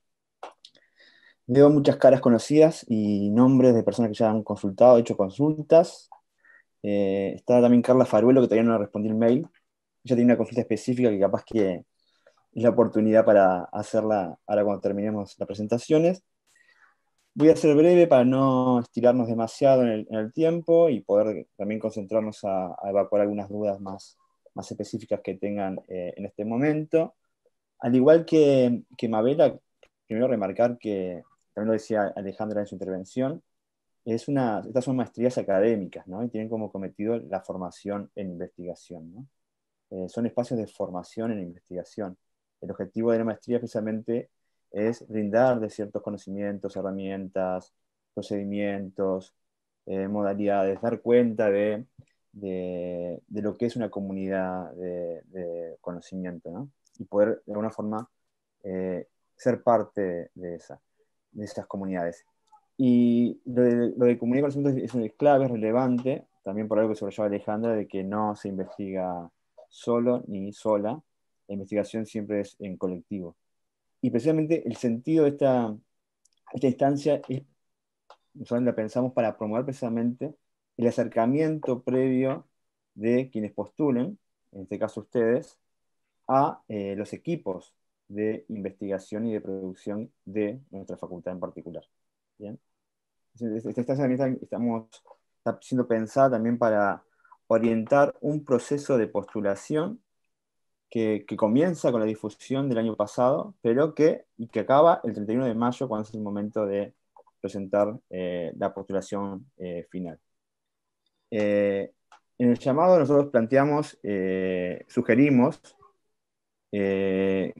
Veo muchas caras conocidas y nombres de personas que ya han consultado, hecho consultas. Eh, está también Carla Faruelo, que todavía no le respondí el mail. Ella tiene una consulta específica que capaz que es la oportunidad para hacerla ahora cuando terminemos las presentaciones. Voy a ser breve para no estirarnos demasiado en el, en el tiempo y poder también concentrarnos a, a evacuar algunas dudas más, más específicas que tengan eh, en este momento. Al igual que, que Mabela, primero remarcar que, también lo decía Alejandra en su intervención, es una, estas son maestrías académicas, ¿no? Y tienen como cometido la formación en investigación, ¿no? Eh, son espacios de formación en investigación. El objetivo de la maestría precisamente es brindar de ciertos conocimientos, herramientas, procedimientos, eh, modalidades, dar cuenta de, de, de, lo que es una comunidad de, de conocimiento, ¿no? Y poder de alguna forma eh, ser parte de, esa, de esas comunidades. Y lo de, lo de comunidad de conocimiento es, es clave, es relevante, también por algo que subrayaba Alejandra, de que no se investiga solo ni sola, la investigación siempre es en colectivo. Y precisamente el sentido de esta, esta instancia es, nosotros la pensamos para promover precisamente el acercamiento previo de quienes postulen, en este caso ustedes, a eh, los equipos de investigación y de producción de nuestra facultad en particular. ¿Bien? Esta instancia estamos, está siendo pensada también para orientar un proceso de postulación que, que comienza con la difusión del año pasado, pero que, y que acaba el treinta y uno de mayo, cuando es el momento de presentar eh, la postulación eh, final. Eh, en el llamado nosotros planteamos, eh, sugerimos, eh,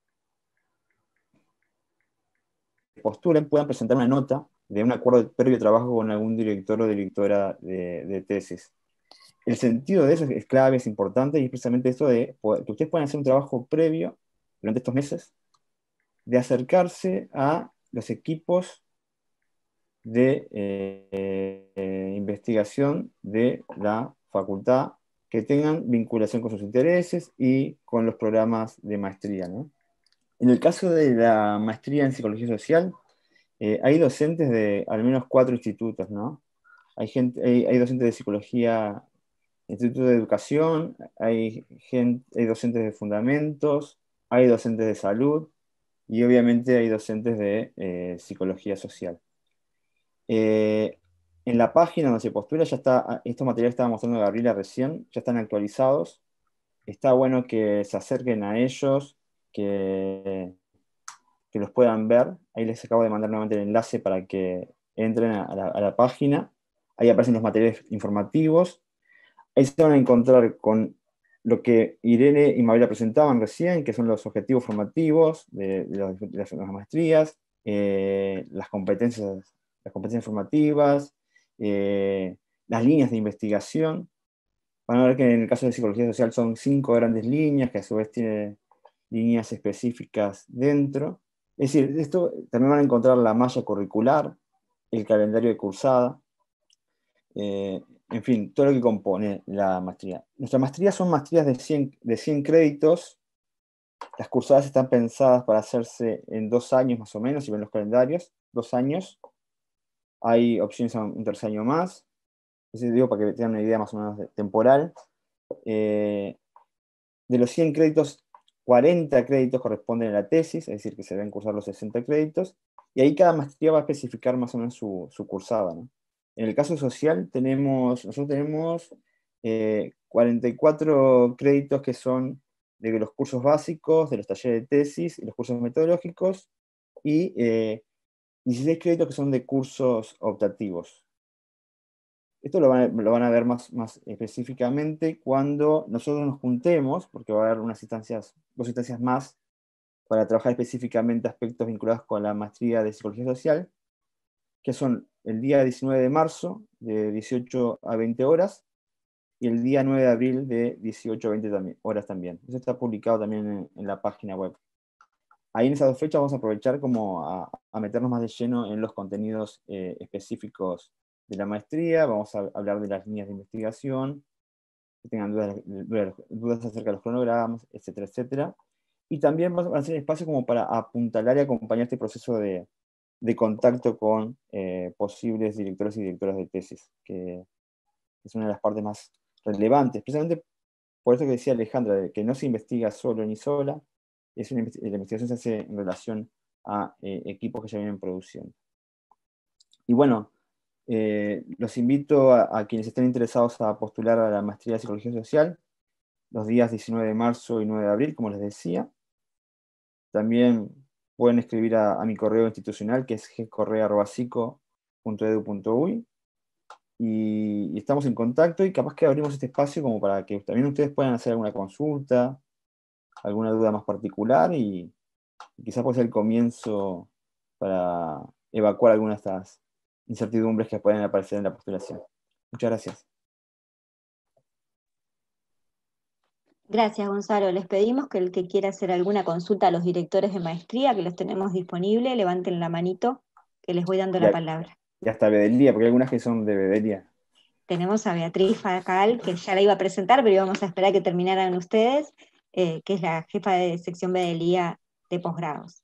que postulen, puedan presentar una nota de un acuerdo de previo trabajo con algún director o directora de, de tesis. El sentido de eso es clave, es importante, y es precisamente esto de poder, que ustedes puedan hacer un trabajo previo durante estos meses, de acercarse a los equipos de eh, eh, investigación de la facultad que tengan vinculación con sus intereses y con los programas de maestría, ¿no? En el caso de la maestría en Psicología Social, eh, hay docentes de al menos cuatro institutos, ¿no? Hay, gente, hay, hay docentes de Psicología, Instituto de Educación, hay, gente, hay docentes de Fundamentos, hay docentes de Salud y obviamente hay docentes de eh, Psicología Social. Eh, en la página donde se postula ya está, estos materiales que estaba mostrando Gabriela recién, ya están actualizados. Está bueno que se acerquen a ellos, que, que los puedan ver. Ahí les acabo de mandar nuevamente el enlace para que entren a la, a la página. Ahí aparecen los materiales informativos. Ahí se van a encontrar con lo que Irene y Mabela presentaban recién, que son los objetivos formativos de, de, los, de las, las maestrías, eh, las competencias las competencias formativas, eh, las líneas de investigación. Van a ver que en el caso de Psicología Social son cinco grandes líneas, que a su vez tienen líneas específicas dentro. Es decir, esto también van a encontrar la malla curricular, el calendario de cursada. eh, en fin, todo lo que compone la maestría. Nuestras maestrías son maestrías de cien, de cien créditos. Las cursadas están pensadas para hacerse en dos años más o menos, si ven los calendarios, dos años. Hay opciones a un tercer año más. Eso digo para que tengan una idea más o menos de, temporal. Eh, de los cien créditos, cuarenta créditos corresponden a la tesis, es decir, que se deben cursar los sesenta créditos, y ahí cada maestría va a especificar más o menos su, su cursada, ¿no? En el caso social, tenemos, nosotros tenemos eh, cuarenta y cuatro créditos que son de los cursos básicos, de los talleres de tesis y los cursos metodológicos, y eh, dieciséis créditos que son de cursos optativos. Esto lo van a, lo van a ver más, más específicamente cuando nosotros nos juntemos, porque va a haber unas instancias, dos instancias más para trabajar específicamente aspectos vinculados con la maestría de Psicología Social, que son el día diecinueve de marzo, de dieciocho a veinte horas, y el día nueve de abril, de dieciocho a veinte horas también. Eso está publicado también en, en la página web. Ahí en esas dos fechas vamos a aprovechar como a, a meternos más de lleno en los contenidos eh, específicos de la maestría. Vamos a hablar de las líneas de investigación, que tengan dudas, dudas, dudas acerca de los cronogramas, etcétera, etcétera. Y también vamos a hacer espacio como para apuntalar y acompañar este proceso de, de contacto con eh, posibles directores y directoras de tesis, que es una de las partes más relevantes, precisamente por eso que decía Alejandra, de que no se investiga solo ni sola, es una, la investigación se hace en relación a eh, equipos que ya vienen produciendo. Y bueno, eh, los invito a, a quienes estén interesados a postular a la maestría de Psicología Social, los días diecinueve de marzo y nueve de abril, como les decía. También pueden escribir a, a mi correo institucional, que es g correa arroba psico punto edu punto uy. Y, y estamos en contacto, y capaz que abrimos este espacio como para que también ustedes puedan hacer alguna consulta, alguna duda más particular, y, y quizás puede ser el comienzo para evacuar algunas de estas incertidumbres que pueden aparecer en la postulación. Muchas gracias. Gracias, Gonzalo. Les pedimos que el que quiera hacer alguna consulta a los directores de maestría, que los tenemos disponibles, levanten la manito, que les voy dando Ya, la palabra. y hasta Bedelía, porque hay algunas que son de Bedelía. Tenemos a Beatriz Facal, que ya la iba a presentar, pero íbamos a esperar que terminaran ustedes, eh, que es la jefa de sección Bedelía de posgrados.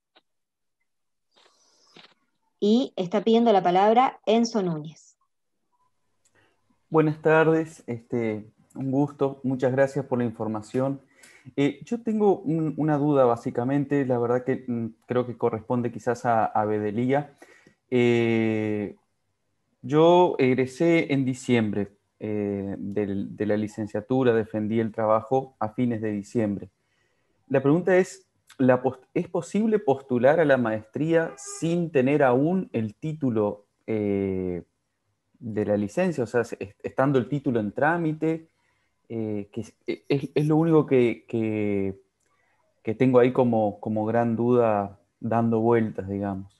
Y está pidiendo la palabra Enzo Núñez. Buenas tardes, este, un gusto, muchas gracias por la información. Eh, yo tengo un, una duda básicamente, la verdad que mm, creo que corresponde quizás a, a Bedelía. Eh, yo egresé en diciembre eh, del, de la licenciatura, defendí el trabajo a fines de diciembre. La pregunta es, ¿la post ¿es posible postular a la maestría sin tener aún el título eh, de la licencia? O sea, estando el título en trámite, eh, que es, es, es lo único que, que, que tengo ahí como, como gran duda dando vueltas, digamos.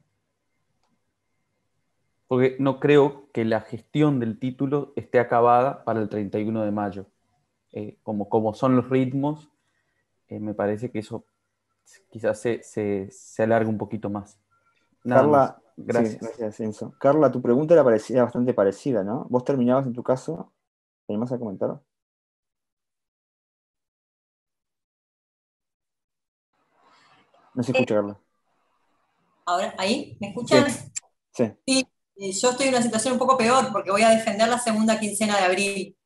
Porque no creo que la gestión del título esté acabada para el treinta y uno de mayo. Eh, como, como son los ritmos, eh, me parece que eso quizás se, se, se alargue un poquito más. Nada Carla, más. Gracias. Sí, gracias, Enzo. Carla, tu pregunta era, parecida, bastante parecida, ¿no? ¿Vos terminabas en tu caso? ¿Te animás a comentar? No se escucha, eh, Carla. Ahora, ¿ahí? ¿Me escuchan? Sí. Sí. Sí, eh, yo estoy en una situación un poco peor porque voy a defender la segunda quincena de abril.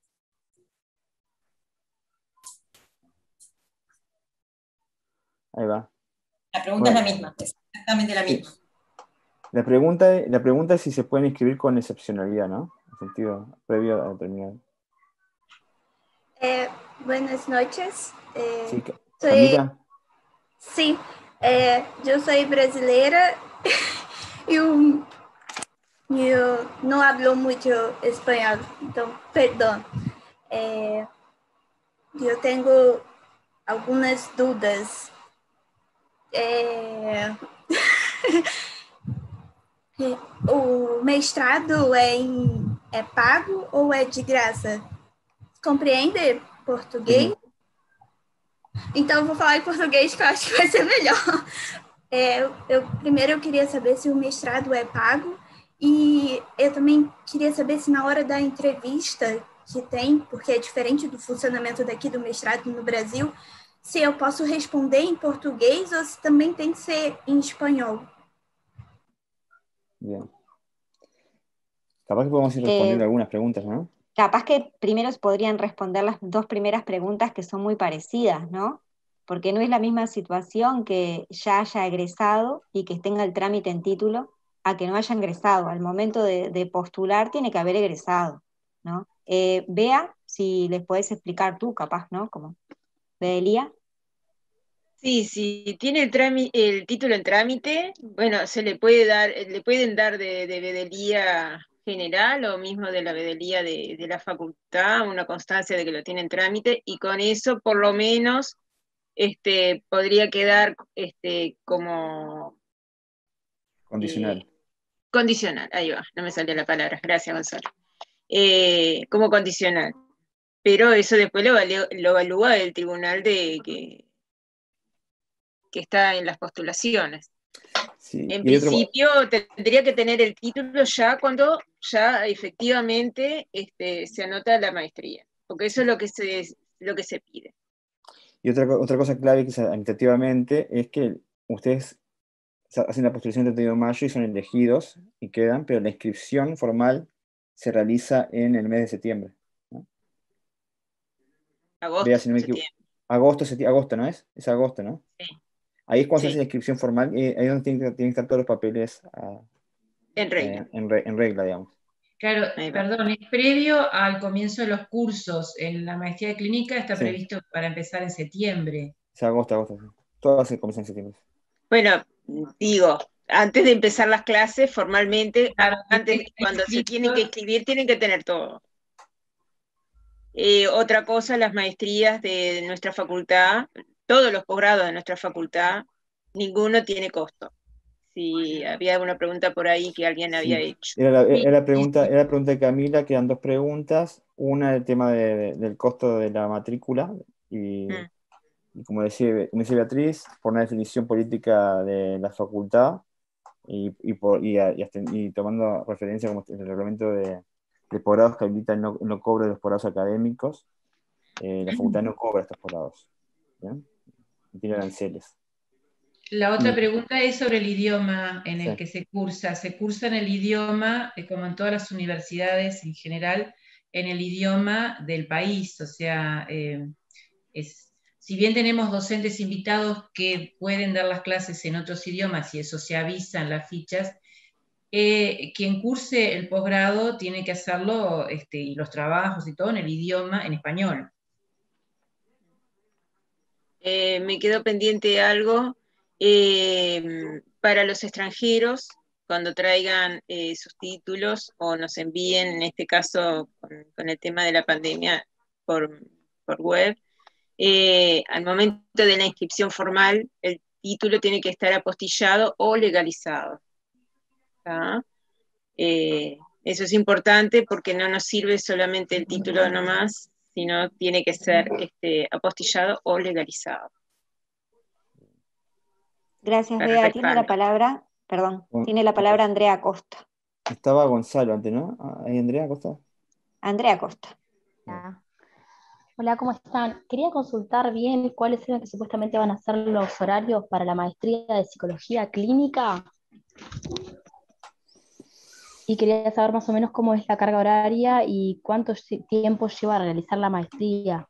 Ahí va. La pregunta bueno. es la misma, es exactamente la misma. Sí. La pregunta, la pregunta es si se pueden inscribir con excepcionalidad, ¿no? En sentido previo a terminar. Eh, buenas noches. Eh, sí, soy, Camila. Sí, eh, yo soy brasileira y um, yo no hablo mucho español, entonces, perdón. Eh, yo tengo algunas dudas. É... O mestrado é, em, é pago ou é de graça? Compreende português? Sim. Então, eu vou falar em português, que eu acho que vai ser melhor. É, eu, primeiro, eu queria saber se o mestrado é pago e eu também queria saber se na hora da entrevista que tem, porque é diferente do funcionamento daqui do mestrado no Brasil, se eu posso responder em português ou se também tem que ser em espanhol. Bien. Capaz que podemos ir respondiendo Eh, algunas preguntas, ¿no? Capaz que primero podrían responder las dos primeras preguntas que son muy parecidas, ¿no? Porque no es la misma situación que ya haya egresado y que tenga el trámite en título a que no haya ingresado. Al momento de, de postular tiene que haber egresado, ¿no? Eh, Bea, si les podés explicar tú, capaz, ¿no? Como Bedelía. Sí, si tiene el, trami- el título en trámite, bueno, se le puede dar, le pueden dar de, de vedelía general o mismo de la vedelía de, de la facultad, una constancia de que lo tiene en trámite, y con eso por lo menos este, podría quedar este, como Condicional. eh, condicional, ahí va, no me salió la palabra, gracias Gonzalo, Eh, como condicional, pero eso después lo, evalúa- lo evalúa el tribunal de que que está en las postulaciones. Sí. En Y hay otro, principio tendría que tener el título ya cuando ya efectivamente este, se anota la maestría, porque eso es lo que se, lo que se pide. y otra, co- otra cosa clave que es administrativamente es que ustedes sa- hacen la postulación el treinta y uno de mayo y son elegidos y quedan, pero la inscripción formal se realiza en el mes de septiembre, ¿no? Agosto, Vea si no me equivoco. septiembre. Agosto, septi- agosto, ¿no es? Es agosto, ¿no? Sí. Ahí es cuando se Sí. hace la inscripción formal, y ahí es donde tienen que, tienen que estar todos los papeles ah, En regla. eh, en, re- en regla, digamos. Claro, Ahí va. perdón, es previo al comienzo de los cursos. En la maestría de clínica está Sí. previsto para empezar en septiembre. Es agosto, agosto, sí. Todo se comienza en septiembre. Bueno, digo, antes de empezar las clases formalmente, Claro, antes, cuando se tienen que inscribir, tienen que tener todo. Eh, otra cosa, las maestrías de nuestra facultad, todos los posgrados de nuestra facultad, ninguno tiene costo. Si había alguna pregunta por ahí que alguien había Sí. hecho. Era la, Sí, era la pregunta, sí, sí. era la pregunta de Camila, que eran dos preguntas. Una, el tema de- de- del costo de la matrícula. Y, Mm. y como decía, como decía Beatriz, por una definición política de la facultad y, y, por, y, a- y hasta- y tomando referencia como el reglamento de, de posgrados que habilita el no, el no cobro de los posgrados académicos, eh, la facultad no cobra estos posgrados. ¿Bien? Y tiene aranceles. La otra Y- pregunta es sobre el idioma en el Sí. que se cursa. Se cursa en el idioma, eh, como en todas las universidades en general, en el idioma del país. O sea, eh, es, si bien tenemos docentes invitados que pueden dar las clases en otros idiomas y eso se avisa en las fichas, eh, quien curse el posgrado tiene que hacerlo, este, y los trabajos y todo, en el idioma, en español. Eh, me quedó pendiente algo eh, para los extranjeros, cuando traigan eh, sus títulos o nos envíen, en este caso con, con el tema de la pandemia por, por web, eh, al momento de la inscripción formal, el título tiene que estar apostillado o legalizado. ¿Tá? Eh, eso es importante porque no nos sirve solamente el título nomás, sino tiene que ser este, apostillado o legalizado. Gracias, Para Bea. Tiene la respaldo. palabra, perdón, Gon- tiene la palabra Andrea Costa. Estaba Gonzalo antes, ¿no? Ah, ¿ahí Andrea Costa? Andrea Costa. Hola. Hola, ¿cómo están? Quería consultar bien cuáles eran que supuestamente van a ser los horarios para la maestría de psicología clínica y quería saber más o menos cómo es la carga horaria y cuánto lle- tiempo lleva a realizar la maestría.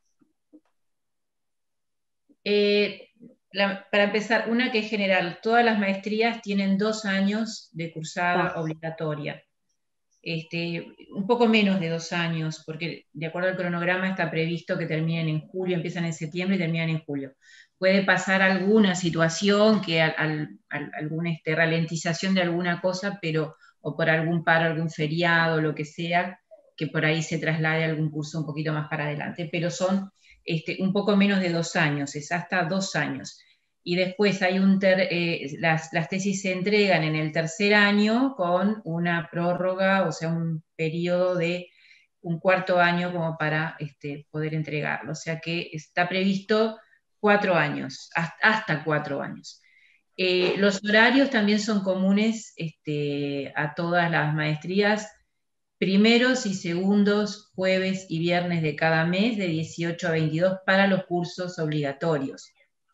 Eh, la- para empezar, una que es general, todas las maestrías tienen dos años de cursada Ta. obligatoria. Este, un poco menos de dos años, porque de acuerdo al cronograma está previsto que terminen en julio, empiezan en septiembre y terminan en julio. Puede pasar alguna situación, que al, al- al- alguna este, ralentización de alguna cosa, pero, o por algún paro, algún feriado, lo que sea, que por ahí se traslade algún curso un poquito más para adelante, pero son este, un poco menos de dos años, es hasta dos años. Y después hay un ter- eh, las, las tesis se entregan en el tercer año con una prórroga, o sea, un periodo de un cuarto año como para este, poder entregarlo. O sea que está previsto cuatro años, hasta, hasta cuatro años. Eh, los horarios también son comunes este, a todas las maestrías. primeros y segundos jueves y viernes de cada mes de dieciocho a veintidós para los cursos obligatorios.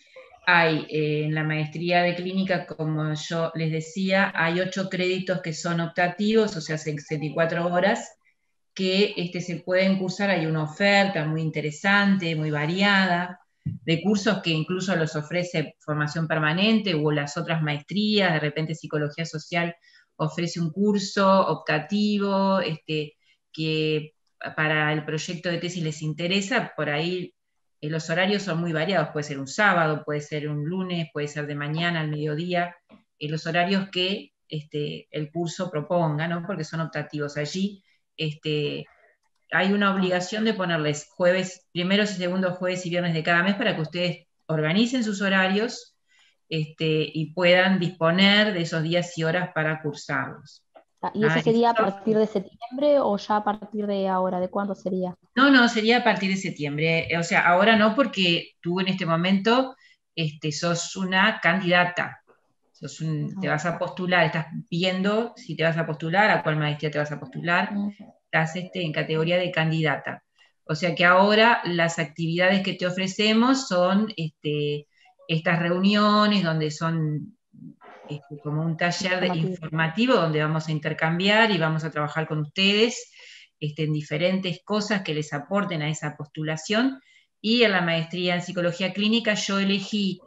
Hay eh, en la maestría de clínica, como yo les decía, hay ocho créditos que son optativos, o sea, sesenta y cuatro horas, que este, se pueden cursar. Hay una oferta muy interesante, muy variada, de cursos que incluso los ofrece formación permanente o las otras maestrías, de repente psicología social ofrece un curso optativo, este, que para el proyecto de tesis les interesa, por ahí eh, los horarios son muy variados, puede ser un sábado, puede ser un lunes, puede ser de mañana al mediodía, eh, los horarios que este, el curso proponga, ¿no? Porque son optativos. Allí este, hay una obligación de ponerles jueves, primeros y segundos jueves y viernes de cada mes para que ustedes organicen sus horarios este, y puedan disponer de esos días y horas para cursarlos. ¿Y eso Ah, sería a eso- partir de septiembre o ya a partir de ahora? ¿De cuándo sería? No, no, sería a partir de septiembre. O sea, ahora no, porque tú en este momento este, sos una candidata. Sos un- te vas a postular, estás viendo si te vas a postular, a cuál maestría te vas a postular, estás este, en categoría de candidata. O sea que ahora las actividades que te ofrecemos son este, estas reuniones donde son este, como un taller de- Informativo. informativo donde vamos a intercambiar y vamos a trabajar con ustedes este, en diferentes cosas que les aporten a esa postulación. Y en la maestría en psicología clínica yo elegí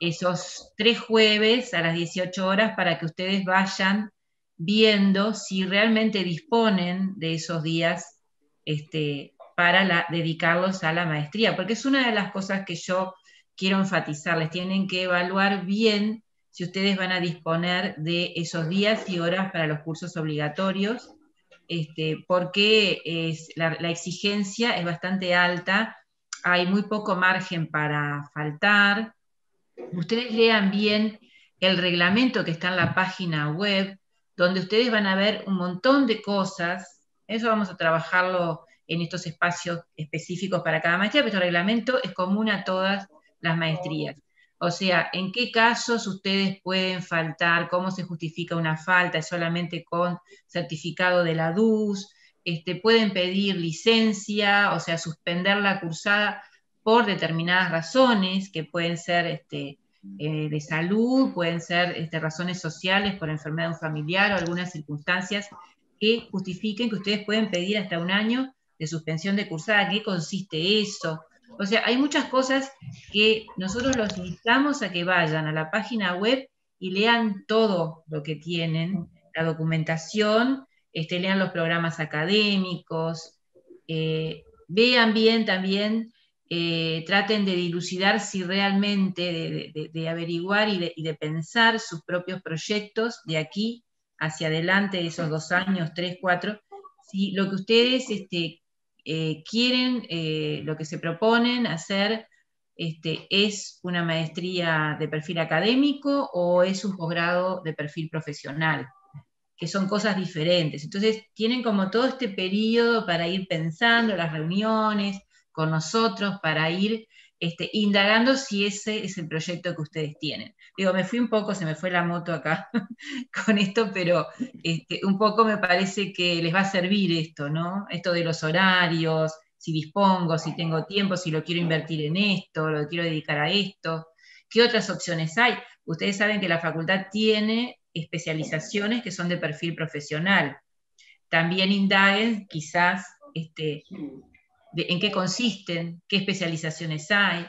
esos tres jueves a las dieciocho horas para que ustedes vayan viendo si realmente disponen de esos días este, para la- dedicarlos a la maestría, porque es una de las cosas que yo quiero enfatizarles. Tienen que evaluar bien si ustedes van a disponer de esos días y horas para los cursos obligatorios, este, porque es, la, la exigencia es bastante alta, hay muy poco margen para faltar. Ustedes lean bien el reglamento que está en la página web, donde ustedes van a ver un montón de cosas. Eso vamos a trabajarlo en estos espacios específicos para cada maestría, pero este reglamento es común a todas las maestrías. O sea, en qué casos ustedes pueden faltar, cómo se justifica una falta, es solamente con certificado de la D U S, este, pueden pedir licencia, o sea, suspender la cursada por determinadas razones, que pueden ser este, eh, de salud, pueden ser este, razones sociales por enfermedad de un familiar o algunas circunstancias que justifiquen que ustedes pueden pedir hasta un año de suspensión de cursada. ¿Qué consiste eso? O sea, hay muchas cosas que nosotros los invitamos a que vayan a la página web y lean todo lo que tienen, la documentación, este, lean los programas académicos, eh, vean bien también, eh, traten de dilucidar si realmente, de, de, de averiguar y de, y de pensar sus propios proyectos de aquí hacia adelante, esos dos años, tres, cuatro, si lo que ustedes este, eh, quieren, eh, lo que se proponen hacer, este, es una maestría de perfil académico o es un posgrado de perfil profesional, que son cosas diferentes. Entonces tienen como todo este periodo para ir pensando, las reuniones con nosotros, para ir este, indagando si ese es el proyecto que ustedes tienen. Digo, me fui un poco, se me fue la moto acá con esto, pero este, un poco me parece que les va a servir esto, ¿no? Esto de los horarios, si dispongo, si tengo tiempo, si lo quiero invertir en esto, lo quiero dedicar a esto. ¿Qué otras opciones hay? Ustedes saben que la facultad tiene especializaciones que son de perfil profesional. También indaguen quizás este, de, en qué consisten, qué especializaciones hay.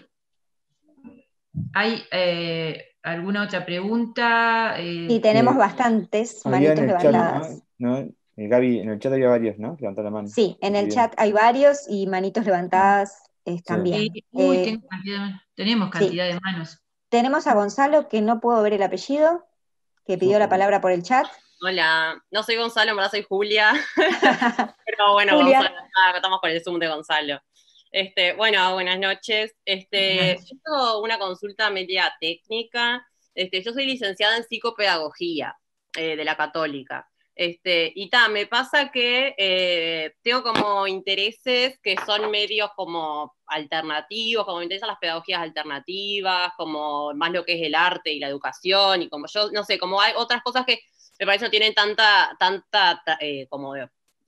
¿Hay eh, alguna otra pregunta? Eh, Y tenemos Eh, bastantes Había manitos en el chat, levantadas. ¿no? Eh, Gaby, en el chat había varios, ¿no? Levantó la mano. Sí, en el Bien. chat hay varios y manitos levantadas eh, Sí. también. eh, uy, Eh, tengo cantidad de- tenemos sí. cantidad de manos. Tenemos a Gonzalo, que no puedo ver el apellido, que pidió la palabra por el chat. Hola, no soy Gonzalo, en verdad soy Julia. Pero bueno, Julia. Gonzalo, ah, estamos con el Zoom de Gonzalo. Este, bueno, buenas noches. Este, yo tengo una consulta media técnica. Este, yo soy licenciada en psicopedagogía eh, de la Católica. Este, y ta, me pasa que eh, tengo como intereses que son medios como alternativos, como me interesan las pedagogías alternativas, como más lo que es el arte y la educación, y como yo, no sé, como hay otras cosas que me parece no tienen tanta, tanta, eh, como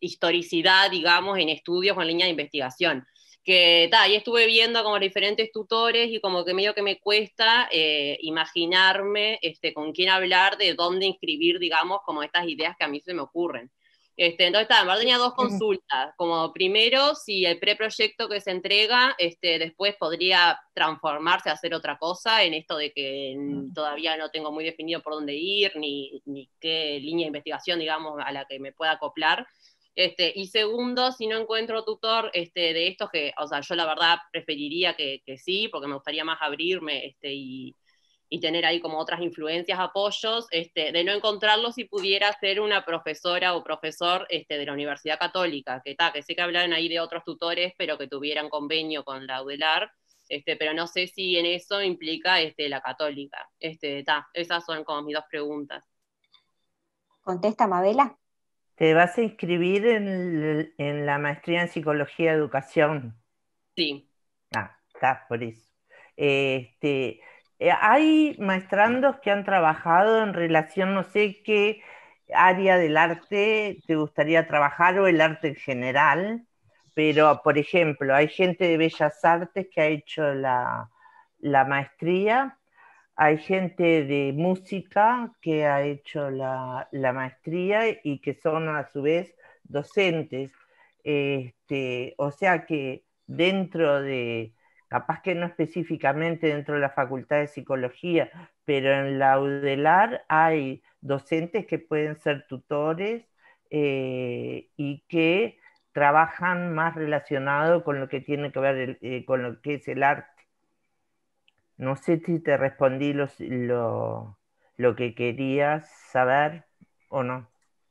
historicidad, digamos, en estudios con línea de investigación. Que ta, y estuve viendo como diferentes tutores y como que medio que me cuesta eh, imaginarme este, con quién hablar, de dónde inscribir, digamos, como estas ideas que a mí se me ocurren. Este, entonces, ta, en verdad tenía dos consultas, como primero, si el preproyecto que se entrega este, después podría transformarse a hacer otra cosa, en esto de que todavía no tengo muy definido por dónde ir, ni, ni qué línea de investigación, digamos, a la que me pueda acoplar. Este, y segundo, si no encuentro tutor este, de estos que, o sea, yo la verdad preferiría que, que sí, porque me gustaría más abrirme este, y, y tener ahí como otras influencias, apoyos, este, de no encontrarlo, si pudiera ser una profesora o profesor este, de la Universidad Católica, que, ta, que sé que hablaron ahí de otros tutores, pero que tuvieran convenio con la UDELAR, este, pero no sé si en eso implica este, la Católica. Este, ta, esas son como mis dos preguntas. Contesta, Mabela. ¿Te vas a inscribir en, en la maestría en Psicología de Educación? Sí. Ah, está, por eso. Este, eh, hay maestrandos que han trabajado en relación, no sé qué área del arte te gustaría trabajar o el arte en general, pero, por ejemplo, hay gente de Bellas Artes que ha hecho la, la maestría. Hay gente de música que ha hecho la, la maestría y que son a su vez docentes. Este, o sea que dentro de, capaz que no específicamente dentro de la Facultad de Psicología, pero en la UDELAR hay docentes que pueden ser tutores eh, y que trabajan más relacionado con lo que tiene que ver eh, con lo que es el arte. No sé si te respondí los, lo, lo que querías saber o no.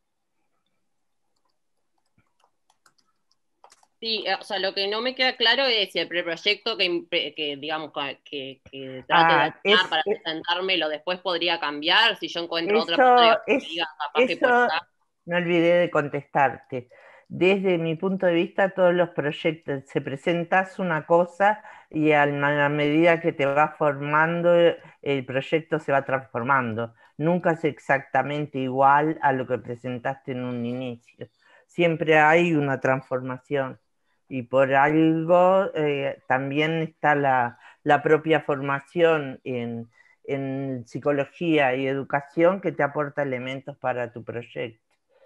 Sí, o sea, lo que no me queda claro es si el preproyecto que, que digamos, que, que trate Ah, de armar es, para es, presentármelo después podría cambiar, si yo encuentro eso, otra persona que es, diga capaz que por eso acá. me olvidé de contestarte. Desde mi punto de vista, todos los proyectos, se presentas una cosa y a la medida que te vas formando, el proyecto se va transformando. Nunca es exactamente igual a lo que presentaste en un inicio. Siempre hay una transformación. Y por algo eh, también está la, la propia formación en, en psicología y educación que te aporta elementos para tu proyecto.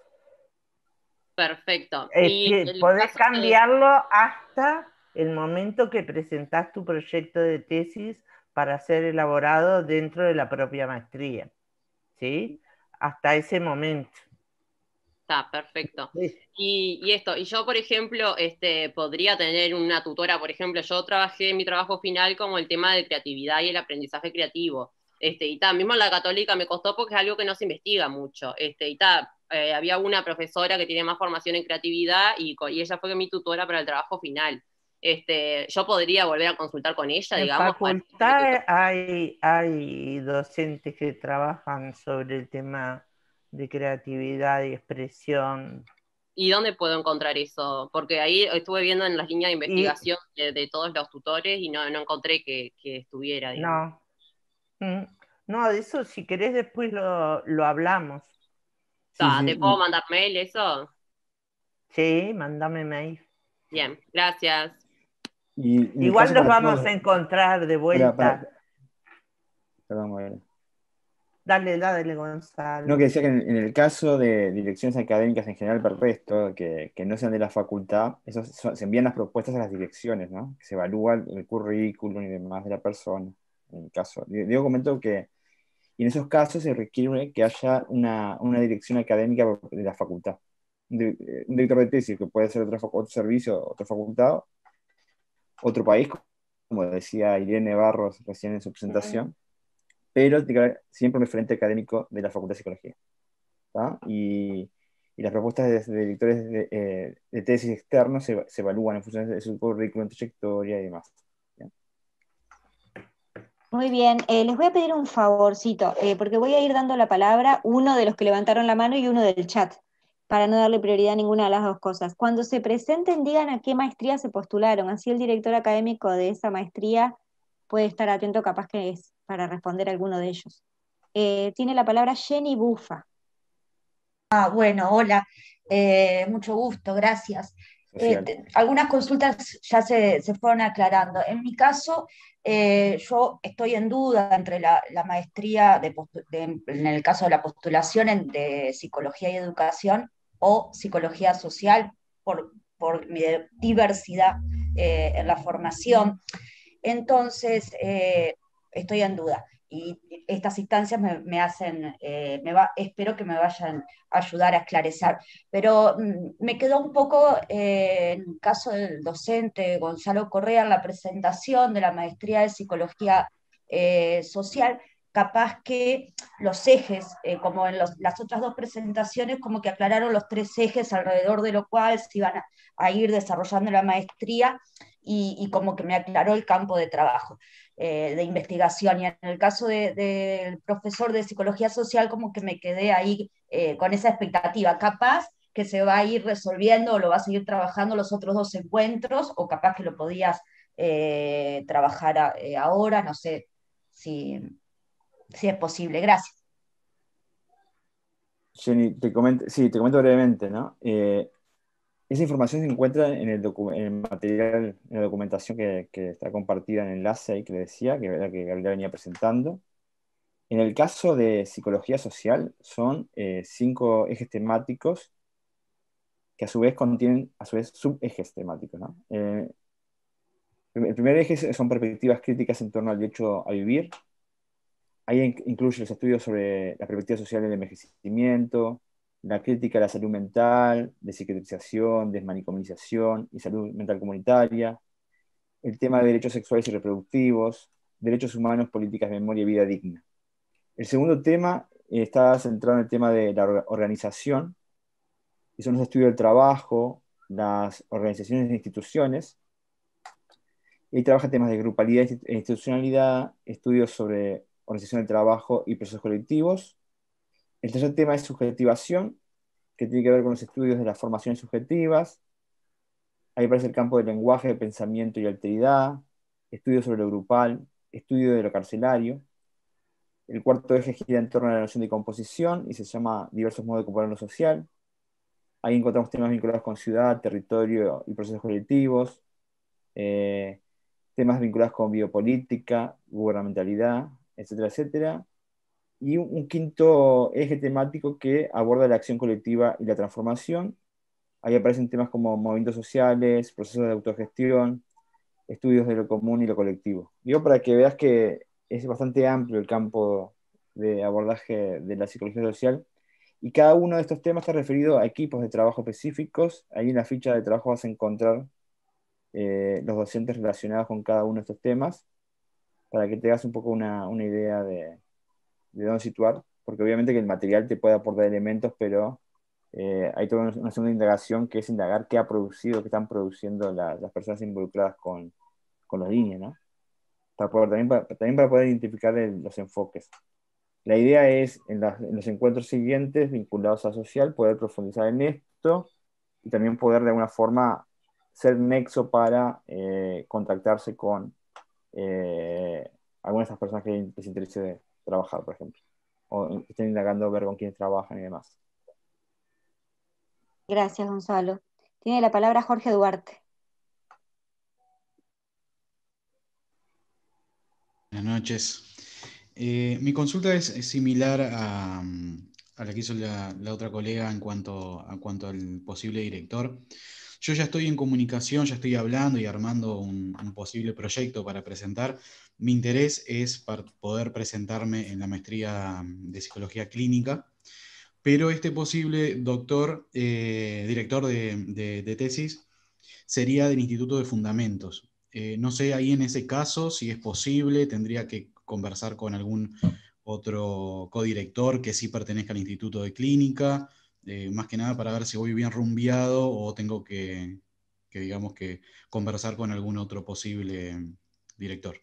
Perfecto. Eh, Y que podés cambiarlo de... hasta el momento que presentás tu proyecto de tesis para ser elaborado dentro de la propia maestría. ¿Sí? Hasta ese momento. Está, perfecto. Sí. Y, y esto, y yo, por ejemplo, este, podría tener una tutora, por ejemplo, yo trabajé en mi trabajo final como el tema de creatividad y el aprendizaje creativo. Este, y tal, mismo en la Católica me costó porque es algo que no se investiga mucho. Este, y tal, eh, había una profesora que tiene más formación en creatividad y, y ella fue mi tutora para el trabajo final. Este, yo podría volver a consultar con ella, en digamos. En facultad para... hay, hay docentes que trabajan sobre el tema de creatividad y expresión. ¿Y dónde puedo encontrar eso? Porque ahí estuve viendo en las líneas de investigación y, de, de todos los tutores y no, no encontré que, que estuviera. Digamos. No, no, de eso si querés después lo, lo hablamos. Sí, sí, ¿te puedo y... mandar mail eso? Sí, mándame mail. Bien, gracias. Y Igual los vamos todos... a encontrar de vuelta. Para, para... Perdón, Gabriela. Dale, dale, Gonzalo. No, que decía que en, en el caso de direcciones académicas en general, para el resto, que, que no sean de la facultad, eso son, se envían las propuestas a las direcciones, ¿no? Que se evalúa el, el currículum y demás de la persona. En el caso, Diego comentó que y en esos casos se requiere que haya una, una dirección académica de la facultad. Un director de tesis, que puede ser otro, otro servicio, otra facultad, otro país, como decía Irene Barros recién en su presentación, pero siempre un referente académico de la Facultad de Psicología. ¿Tá? Y, y las propuestas de, de directores de, eh, de tesis externos se, se evalúan en función de su currículum, trayectoria y demás. ¿Ya? Muy bien, eh, les voy a pedir un favorcito, eh, porque voy a ir dando la palabra uno de los que levantaron la mano y uno del chat, para no darle prioridad a ninguna de las dos cosas. Cuando se presenten, digan a qué maestría se postularon, así el director académico de esa maestría puede estar atento, capaz que es para responder a alguno de ellos. Eh, tiene la palabra Jenny Bufa. Ah, bueno, hola. Eh, mucho gusto, gracias. Eh, Social. te- algunas consultas ya se, se fueron aclarando. En mi caso, eh, yo estoy en duda entre la, la maestría, de postu- de- en el caso de la postulación en- de psicología y educación o psicología social, por, por mi de- diversidad eh, en la formación. Entonces, eh, estoy en duda. Y estas instancias me, me hacen, eh, me va, espero que me vayan a ayudar a esclarecer. Pero mm, me quedó un poco, eh, en el caso del docente Gonzalo Correa, en la presentación de la maestría de psicología eh, social, capaz que los ejes, eh, como en los- las otras dos presentaciones, como que aclararon los tres ejes alrededor de lo cual se iban a, a ir desarrollando la maestría y, y como que me aclaró el campo de trabajo, eh, de investigación. Y en el caso de- del profesor de psicología social, como que me quedé ahí eh, con esa expectativa. Capaz que se va a ir resolviendo o lo va a seguir trabajando los otros dos encuentros, o capaz que lo podías eh, trabajar a- eh, ahora, no sé si, si es posible. Gracias. Jenny, te comento, sí, te comento brevemente, ¿no? Eh, esa información se encuentra en el, docu- en el material, en la documentación que, que está compartida en el enlace ahí que le decía, que era que Gabriela venía presentando. En el caso de psicología social, son eh, cinco ejes temáticos que a su vez contienen, a su vez, subejes temáticos, ¿no? Eh, el primer eje son perspectivas críticas en torno al derecho a vivir. Ahí in- incluye los estudios sobre la perspectiva social del envejecimiento, la crítica a la salud mental, de psiquiatrización, desmanicomización y salud mental comunitaria, el tema de derechos sexuales y reproductivos, derechos humanos, políticas de memoria y vida digna. El segundo tema eh, está centrado en el tema de la or- organización, y son los estudios del trabajo, las organizaciones e instituciones. Y ahí trabaja temas de grupalidad e institucionalidad, estudios sobre organización del trabajo y procesos colectivos. El tercer tema es subjetivación, que tiene que ver con los estudios de las formaciones subjetivas. Ahí aparece el campo del lenguaje, pensamiento y alteridad, estudios sobre lo grupal, estudio de lo carcelario. El cuarto eje gira en torno a la noción de composición y se llama diversos modos de componer lo social. Ahí encontramos temas vinculados con ciudad, territorio y procesos colectivos, eh, temas vinculados con biopolítica, gubernamentalidad, etcétera, etcétera. Y un, un quinto eje temático que aborda la acción colectiva y la transformación. Ahí aparecen temas como movimientos sociales, procesos de autogestión, estudios de lo común y lo colectivo. Digo para que veas que es bastante amplio el campo de abordaje de la psicología social, y cada uno de estos temas está referido a equipos de trabajo específicos. Ahí en la ficha de trabajo vas a encontrar eh, los docentes relacionados con cada uno de estos temas, para que te hagas un poco una, una idea de, de dónde situar, porque obviamente que el material te puede aportar elementos, pero eh, hay toda una segunda indagación que es indagar qué ha producido, qué están produciendo la- las personas involucradas con, con los líneas, ¿no? Para poder, también, para, también para poder identificar el- los enfoques. La idea es, en, las- en los encuentros siguientes vinculados a social, poder profundizar en esto y también poder de alguna forma ser nexo para eh, contactarse con eh, algunas de esas personas que les interese trabajar, por ejemplo, o estén indagando ver con quiénes trabajan y demás. Gracias, Gonzalo. Tiene la palabra Jorge Duarte. Buenas noches. Eh, mi consulta es, es similar a, mm, a la que hizo la, la otra colega en cuanto, a cuanto al posible director. Yo ya estoy en comunicación, ya estoy hablando y armando un, un posible proyecto para presentar. Mi interés es para poder presentarme en la maestría de psicología clínica, pero este posible doctor, eh, director de, de- de tesis, sería del Instituto de Fundamentos. Eh, no sé ahí en ese caso si es posible, tendría que conversar con algún otro codirector que sí pertenezca al Instituto de Clínica, eh, más que nada para ver si voy bien rumbeado o tengo que, que, digamos que conversar con algún otro posible director.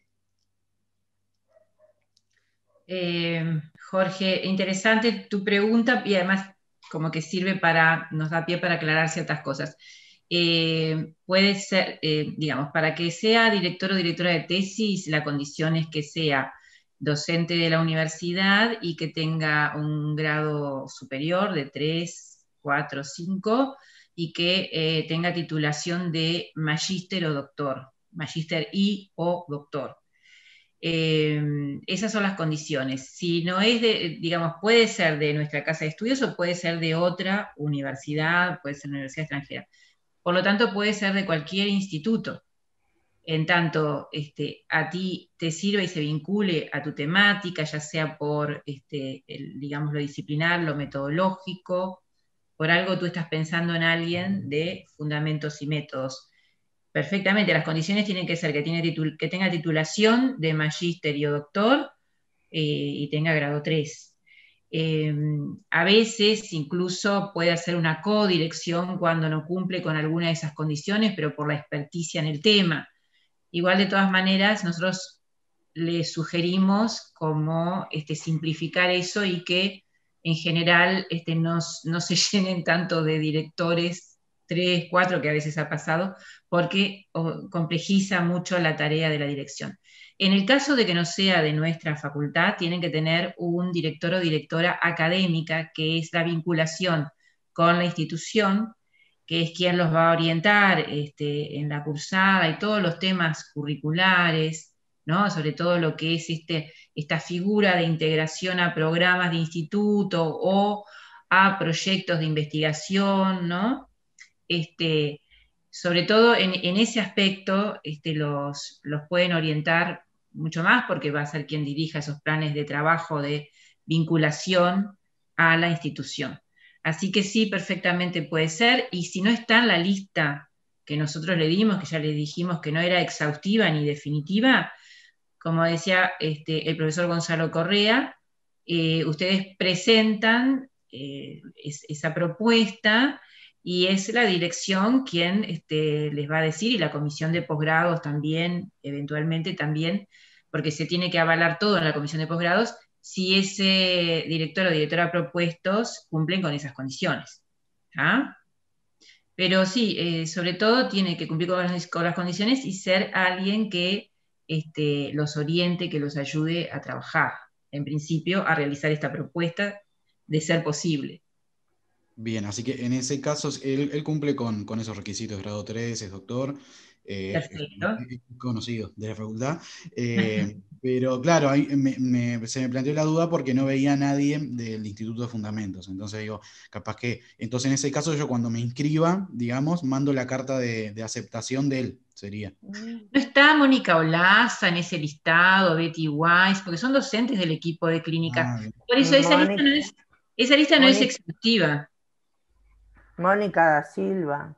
Eh, Jorge, interesante tu pregunta y además como que sirve para, nos da pie para aclarar ciertas cosas. Eh, puede ser, eh, digamos, para que sea director o directora de tesis, la condición es que sea docente de la universidad y que tenga un grado superior de tres, cuatro, cinco, y que eh, tenga titulación de magíster o doctor, magíster y o doctor. Eh, esas son las condiciones. Si no es de, digamos, puede ser de nuestra casa de estudios o puede ser de otra universidad, puede ser una universidad extranjera. Por lo tanto, puede ser de cualquier instituto. En tanto este, a ti te sirve y se vincule a tu temática, ya sea por, este, el, digamos, lo disciplinar, lo metodológico, por algo tú estás pensando en alguien de fundamentos y métodos. Perfectamente, las condiciones tienen que ser que, tiene titul que tenga titulación de magíster o doctor eh, y tenga grado tres. Eh, a veces incluso puede hacer una codirección cuando no cumple con alguna de esas condiciones, pero por la experticia en el tema. Igual, de todas maneras, nosotros le sugerimos como este, simplificar eso y que en general este, no, no se llenen tanto de directores, tres, cuatro, que a veces ha pasado, porque oh, complejiza mucho la tarea de la dirección. En el caso de que no sea de nuestra facultad, tienen que tener un director o directora académica, que es la vinculación con la institución, que es quien los va a orientar este, en la cursada y todos los temas curriculares, ¿no? Sobre todo lo que es este, esta figura de integración a programas de instituto o a proyectos de investigación, ¿no? Este, sobre todo en, en ese aspecto este, los, los pueden orientar mucho más, porque va a ser quien dirija esos planes de trabajo de vinculación a la institución. Así que sí, perfectamente puede ser, y si no está en la lista que nosotros le dimos, que ya le dijimos que no era exhaustiva ni definitiva, como decía este, el profesor Gonzalo Correa, eh, ustedes presentan eh, es, esa propuesta y es la dirección quien este, les va a decir, y la comisión de posgrados también, eventualmente también, porque se tiene que avalar todo en la comisión de posgrados, si ese director o directora propuestos cumplen con esas condiciones. ¿Ah? Pero sí, eh, sobre todo tiene que cumplir con las, con las condiciones y ser alguien que este, los oriente, que los ayude a trabajar, en principio, a realizar esta propuesta de ser posible. Bien, así que en ese caso él, él cumple con, con esos requisitos, grado tres, es doctor, eh, Perfecto. es conocido de la facultad, eh, pero claro, ahí me, me, se me planteó la duda porque no veía a nadie del Instituto de Fundamentos, entonces digo, capaz que, entonces en ese caso yo cuando me inscriba, digamos, mando la carta de, de aceptación de él, sería. No está Mónica Olaza en ese listado, Betty Wise, porque son docentes del equipo de clínica. Ah, Por eso esa Mónica, lista no es, esa lista no Mónica, es exhaustiva. Mónica da Silva.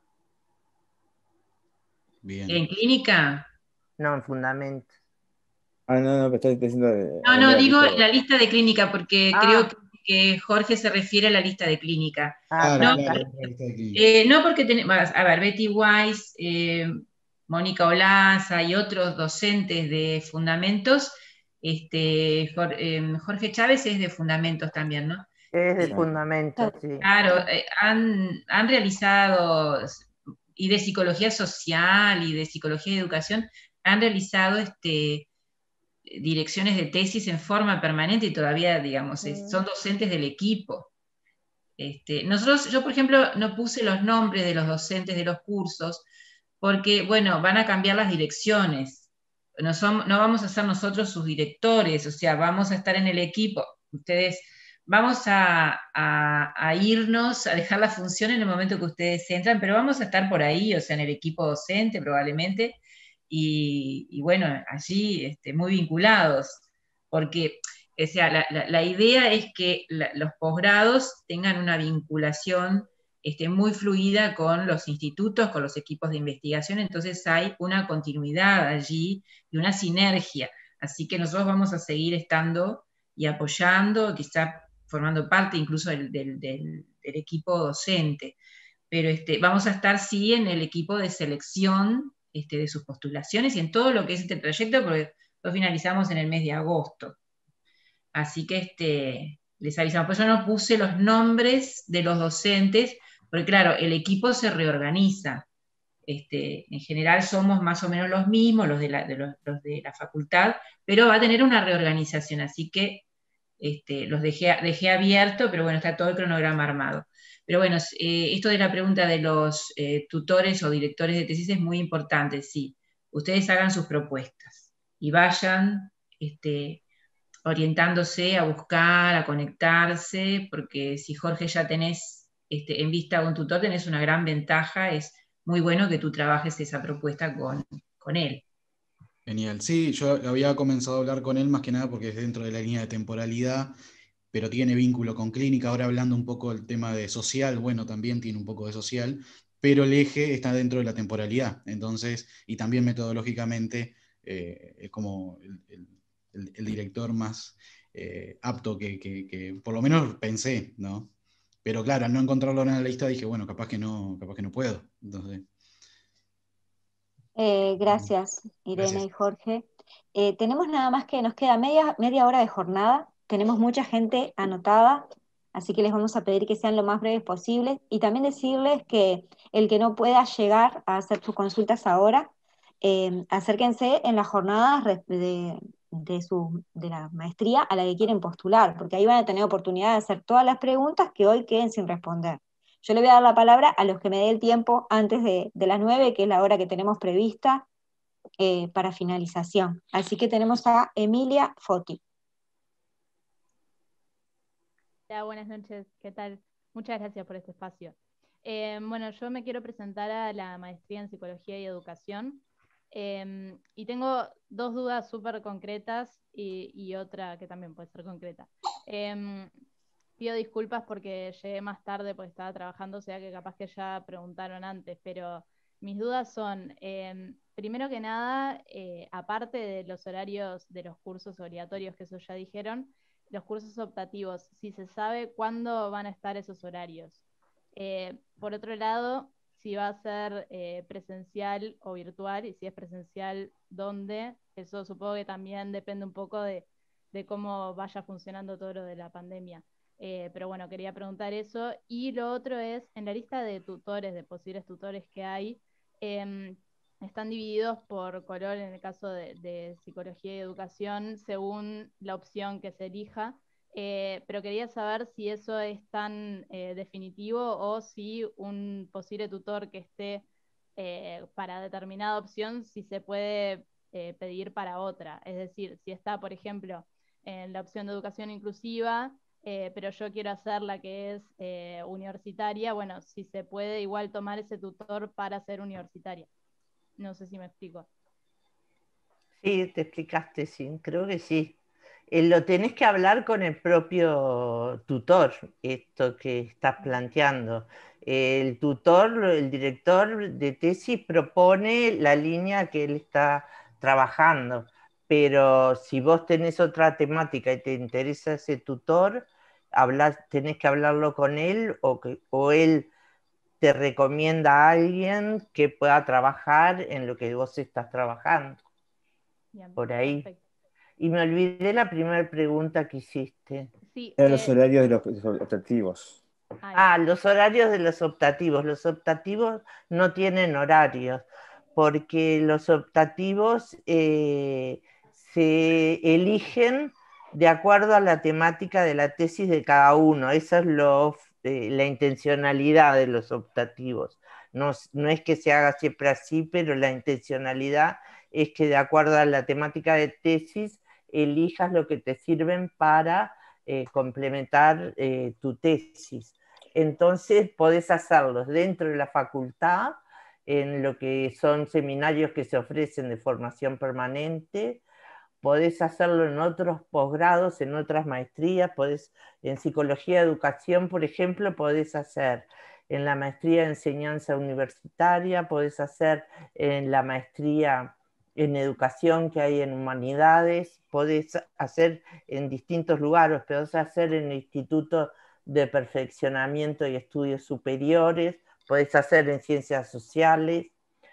Bien. ¿En clínica? No, en fundamento. Ah, no, no, pero estoy diciendo... De, No, no, digo tipo... la lista de clínica, porque Ah. creo que, que Jorge se refiere a la lista de clínica. Ah, Claro, no, claro, la lista de clínica. eh, no porque tenemos, a ver, Betty Wise, eh, Mónica Olaza y otros docentes de fundamentos, este, Jor- eh, Jorge Chávez es de fundamentos también, ¿no? es de Eh, fundamento, sí. Claro, eh, han, han realizado, y de psicología social y de psicología de educación, han realizado este, direcciones de tesis en forma permanente y todavía, digamos, es- son docentes del equipo. Este, nosotros, yo por ejemplo, no puse los nombres de los docentes de los cursos, porque, bueno, van a cambiar las direcciones. No, son, no vamos a ser nosotros sus directores, o sea, vamos a estar en el equipo. Ustedes, vamos a, a, a irnos, a dejar la función en el momento que ustedes entran, pero vamos a estar por ahí, o sea, en el equipo docente probablemente, y, y bueno, allí este, muy vinculados, porque o sea, la, la, la idea es que la, los posgrados tengan una vinculación este, muy fluida con los institutos, con los equipos de investigación, entonces hay una continuidad allí y una sinergia. Así que nosotros vamos a seguir estando y apoyando, quizá formando parte incluso del, del, del, del equipo docente, pero este, vamos a estar sí en el equipo de selección este, de sus postulaciones y en todo lo que es este proyecto, porque lo finalizamos en el mes de agosto. Así que este, les avisamos. Por eso no puse los nombres de los docentes, porque claro, el equipo se reorganiza. Este, en general somos más o menos los mismos, los de la, de los, los de la facultad, pero va a tener una reorganización, así que este, los dejé, dejé abierto, pero bueno, está todo el cronograma armado. Pero bueno, eh, esto de la pregunta de los eh, tutores o directores de tesis es muy importante, sí. Ustedes hagan sus propuestas y vayan este, orientándose a buscar, a conectarse, porque si Jorge ya tenés este, en vista a un tutor, tenés una gran ventaja, es muy bueno que tú trabajes esa propuesta con, con él. Genial. Sí, yo había comenzado a hablar con él más que nada porque es dentro de la línea de temporalidad, pero tiene vínculo con clínica. Ahora hablando un poco del tema de social, bueno, también tiene un poco de social, pero el eje está dentro de la temporalidad. Entonces, y también metodológicamente, eh, es como el, el- el- el director más eh, apto que, que- que por lo menos pensé, ¿no? Pero claro, al no encontrarlo en la lista dije, bueno, capaz que no, capaz que no puedo. Entonces, Eh, gracias, Irene gracias. y Jorge. Eh, tenemos nada más que nos queda media, media hora de jornada. Tenemos mucha gente anotada, así que les vamos a pedir que sean lo más breves posibles. Y también decirles que el que no pueda llegar a hacer sus consultas ahora, eh, acérquense en las jornadas res- de, de, su, de la maestría a la que quieren postular, porque ahí van a tener oportunidad de hacer todas las preguntas que hoy queden sin responder. Yo le voy a dar la palabra a los que me dé el tiempo antes de, de las nueve, que es la hora que tenemos prevista eh, para finalización. Así que tenemos a Emilia Foti. Hola, buenas noches, ¿qué tal? Muchas gracias por este espacio. Eh, bueno, yo me quiero presentar a la maestría en Psicología y Educación eh, y tengo dos dudas súper concretas y, y otra que también puede ser concreta. Eh, pido disculpas porque llegué más tarde porque estaba trabajando, o sea que capaz que ya preguntaron antes, pero mis dudas son, eh, primero que nada, eh, aparte de los horarios de los cursos obligatorios, que eso ya dijeron, los cursos optativos, si se sabe cuándo van a estar esos horarios. Eh, por otro lado, si va a ser eh, presencial o virtual, y si es presencial, ¿dónde? Eso supongo que también depende un poco de, de cómo vaya funcionando todo lo de la pandemia. Eh, pero bueno, quería preguntar eso. Y lo otro es, en la lista de tutores, de posibles tutores que hay, eh, están divididos por color en el caso de, de psicología y educación, según la opción que se elija. Eh, pero quería saber si eso es tan eh, definitivo o si un posible tutor que esté eh, para determinada opción, si se puede eh, pedir para otra. Es decir, si está, por ejemplo, en la opción de educación inclusiva, eh, pero yo quiero hacer la que es eh, universitaria, bueno, si se puede igual tomar ese tutor para ser universitaria. No sé si me explico. Sí, te explicaste, sí, creo que sí. Eh, lo tenés que hablar con el propio tutor, esto que estás planteando. El tutor, el director de tesis propone la línea que él está trabajando, pero si vos tenés otra temática y te interesa ese tutor, hablas, tenés que hablarlo con él o, que, o él te recomienda a alguien que pueda trabajar en lo que vos estás trabajando. Bien, Por ahí. perfecto. Y me olvidé la primera pregunta que hiciste. Sí, Eran los eh, horarios de los, de los optativos. Ah, los horarios de los optativos. Los optativos no tienen horarios, porque los optativos eh, se eligen de acuerdo a la temática de la tesis de cada uno. Esa es lo, eh, la intencionalidad de los optativos. No, no es que se haga siempre así, pero la intencionalidad es que de acuerdo a la temática de tesis elijas lo que te sirven para eh, complementar eh, tu tesis. Entonces podés hacerlos dentro de la facultad, en lo que son seminarios que se ofrecen de formación permanente, podés hacerlo en otros posgrados, en otras maestrías, podés, en psicología de educación, por ejemplo, podés hacer en la maestría de enseñanza universitaria, podés hacer en la maestría en educación que hay en humanidades, podés hacer en distintos lugares, podés hacer en el Instituto de Perfeccionamiento y Estudios Superiores, podés hacer en ciencias sociales,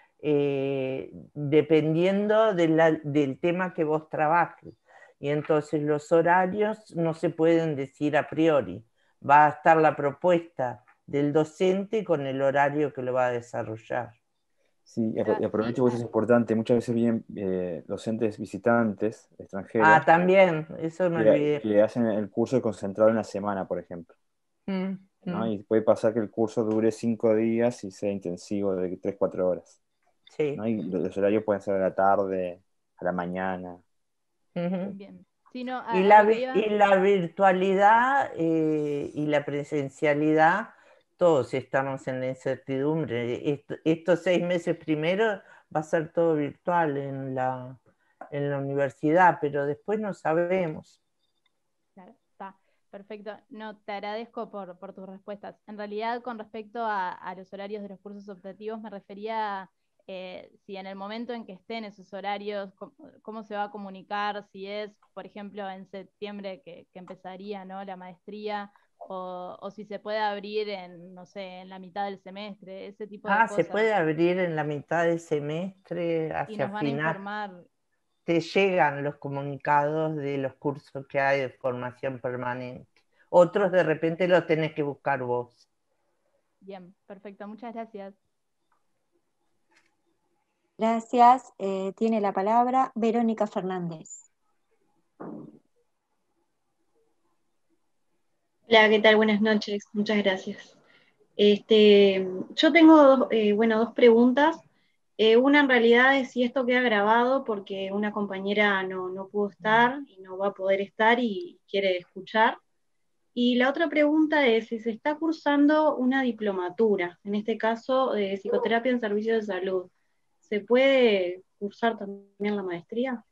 eh, dependiendo de la, del tema que vos trabajes. Y entonces los horarios no se pueden decir a priori. Va a estar la propuesta del docente con el horario que lo va a desarrollar. Sí, y aprovecho que eso es importante. Muchas veces vienen eh, docentes visitantes extranjeros. Ah, también, eso me que, olvidé. que hacen el curso concentrado en una semana, por ejemplo. Mm. ¿no? Mm. Y puede pasar que el curso dure cinco días y sea intensivo de tres, cuatro horas. Sí. ¿No? Y los horarios pueden ser a la tarde, a la mañana. Ujú. Bien. Sí, no, Y a, a la, lo que vi- iba. y la virtualidad eh, y la presencialidad, todos estamos en la incertidumbre. Est- estos seis meses primero va a ser todo virtual en la, en la universidad, pero después no sabemos. Claro, está. Perfecto. No, te agradezco por, por tus respuestas. En realidad, con respecto a, a los horarios de los cursos optativos, me refería a eh, si en el momento en que estén esos horarios, cómo, cómo se va a comunicar, si es, por ejemplo, en septiembre que, que empezaría, ¿no?, la maestría, o, o si se puede abrir en, no sé, en la mitad del semestre, ese tipo de Ah, se cosas. puede abrir en la mitad del semestre Y hacia nos van a final. informar. Te llegan los comunicados de los cursos que hay de formación permanente. Otros de repente los tenés que buscar vos. Bien, perfecto. Muchas gracias. Gracias. Eh, tiene la palabra Verónica Fernández. Hola, ¿qué tal? Buenas noches, muchas gracias. Este, yo tengo dos, eh, bueno, dos preguntas. Eh, una en realidad es si esto queda grabado porque una compañera no, no pudo estar y no va a poder estar y quiere escuchar. Y la otra pregunta es si se está cursando una diplomatura, en este caso de psicoterapia en servicios de salud. ¿Se puede cursar también la maestría?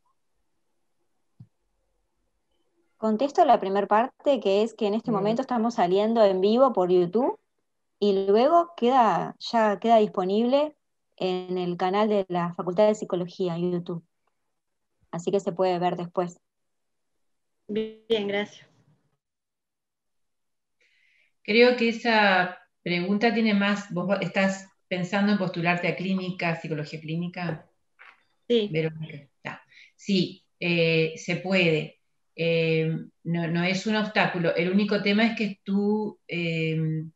Contesto la primera parte, que es que en este Mm. momento estamos saliendo en vivo por YouTube y luego queda, ya queda disponible en el canal de la Facultad de Psicología en YouTube. Así que se puede ver después. Bien, gracias. Creo que esa pregunta tiene más, vos estás pensando en postularte a clínica, psicología clínica. Sí. Verónica, está. Sí, eh, se puede. Eh, no, no es un obstáculo. El único tema es que tú, eh,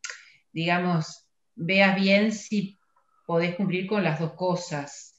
digamos, veas bien si podés cumplir con las dos cosas.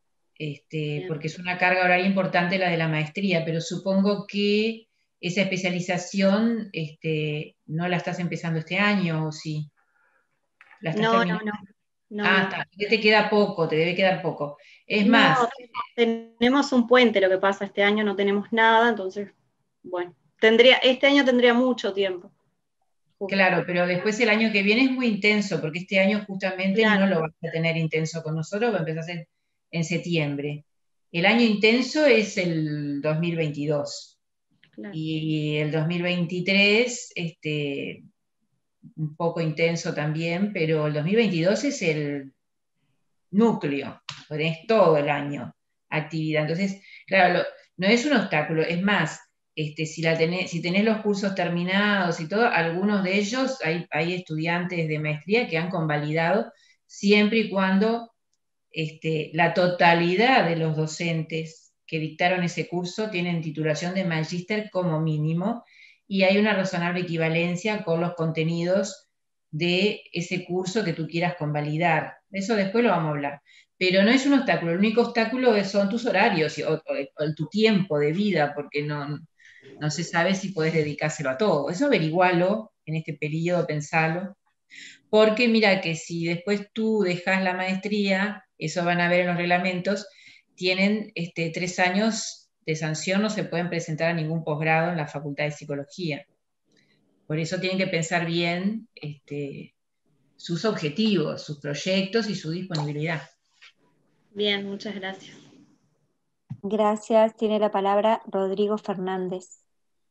Este, porque es una carga horaria importante la de la maestría, pero supongo que esa especialización este, no la estás empezando este año, ¿o sí? ¿La estás No, no, terminando? no. No, Ah, no. está, te queda poco, te debe quedar poco. Es No, más, tenemos un puente, lo que pasa, este año no tenemos nada, entonces, bueno, tendría, este año tendría mucho tiempo. claro, pero después el año que viene es muy intenso, porque este año justamente Claro. no lo vas a tener intenso con nosotros, va a empezar en, en septiembre. El año intenso es el dos mil veintidós. Claro. Y el dos mil veintitrés, este, un poco intenso también, pero el dos mil veintidós es el núcleo, tenés todo el año actividad. Entonces, claro, lo- no es un obstáculo, es más, este, si, la tenés, si tenés los cursos terminados y todo, algunos de ellos, hay, hay estudiantes de maestría que han convalidado siempre y cuando este, la totalidad de los docentes que dictaron ese curso tienen titulación de magíster como mínimo y hay una razonable equivalencia con los contenidos de ese curso que tú quieras convalidar. Eso después lo vamos a hablar. Pero no es un obstáculo, el único obstáculo es- son tus horarios o, o- o tu tiempo de vida, porque no, no se sabe si puedes dedicárselo a todo. Eso averigualo en este periodo, pensalo. Porque mira que si después tú dejas la maestría, eso van a ver en los reglamentos, tienen este, tres años de sanción, no se pueden presentar a ningún posgrado en la Facultad de Psicología. Por eso tienen que pensar bien este, sus objetivos, sus proyectos y su disponibilidad. Bien, muchas gracias. Gracias. Tiene la palabra Rodrigo Fernández.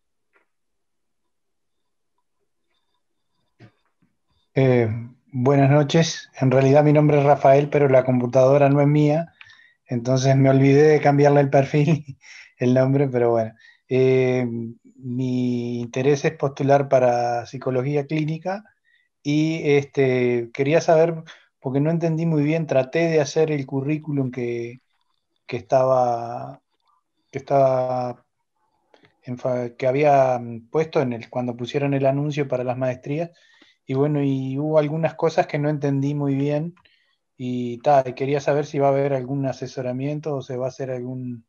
Eh, buenas noches. En realidad mi nombre es Rafael, pero la computadora no es mía, entonces me olvidé de cambiarle el perfil, el nombre, pero bueno. Eh, mi interés es postular para psicología clínica y este, quería saber, porque no entendí muy bien, traté de hacer el currículum que, que estaba, que estaba en fa- que había mm, puesto en el, cuando pusieron el anuncio para las maestrías. Y bueno, y hubo algunas cosas que no entendí muy bien y ta, y quería saber si va a haber algún asesoramiento o se va a hacer algún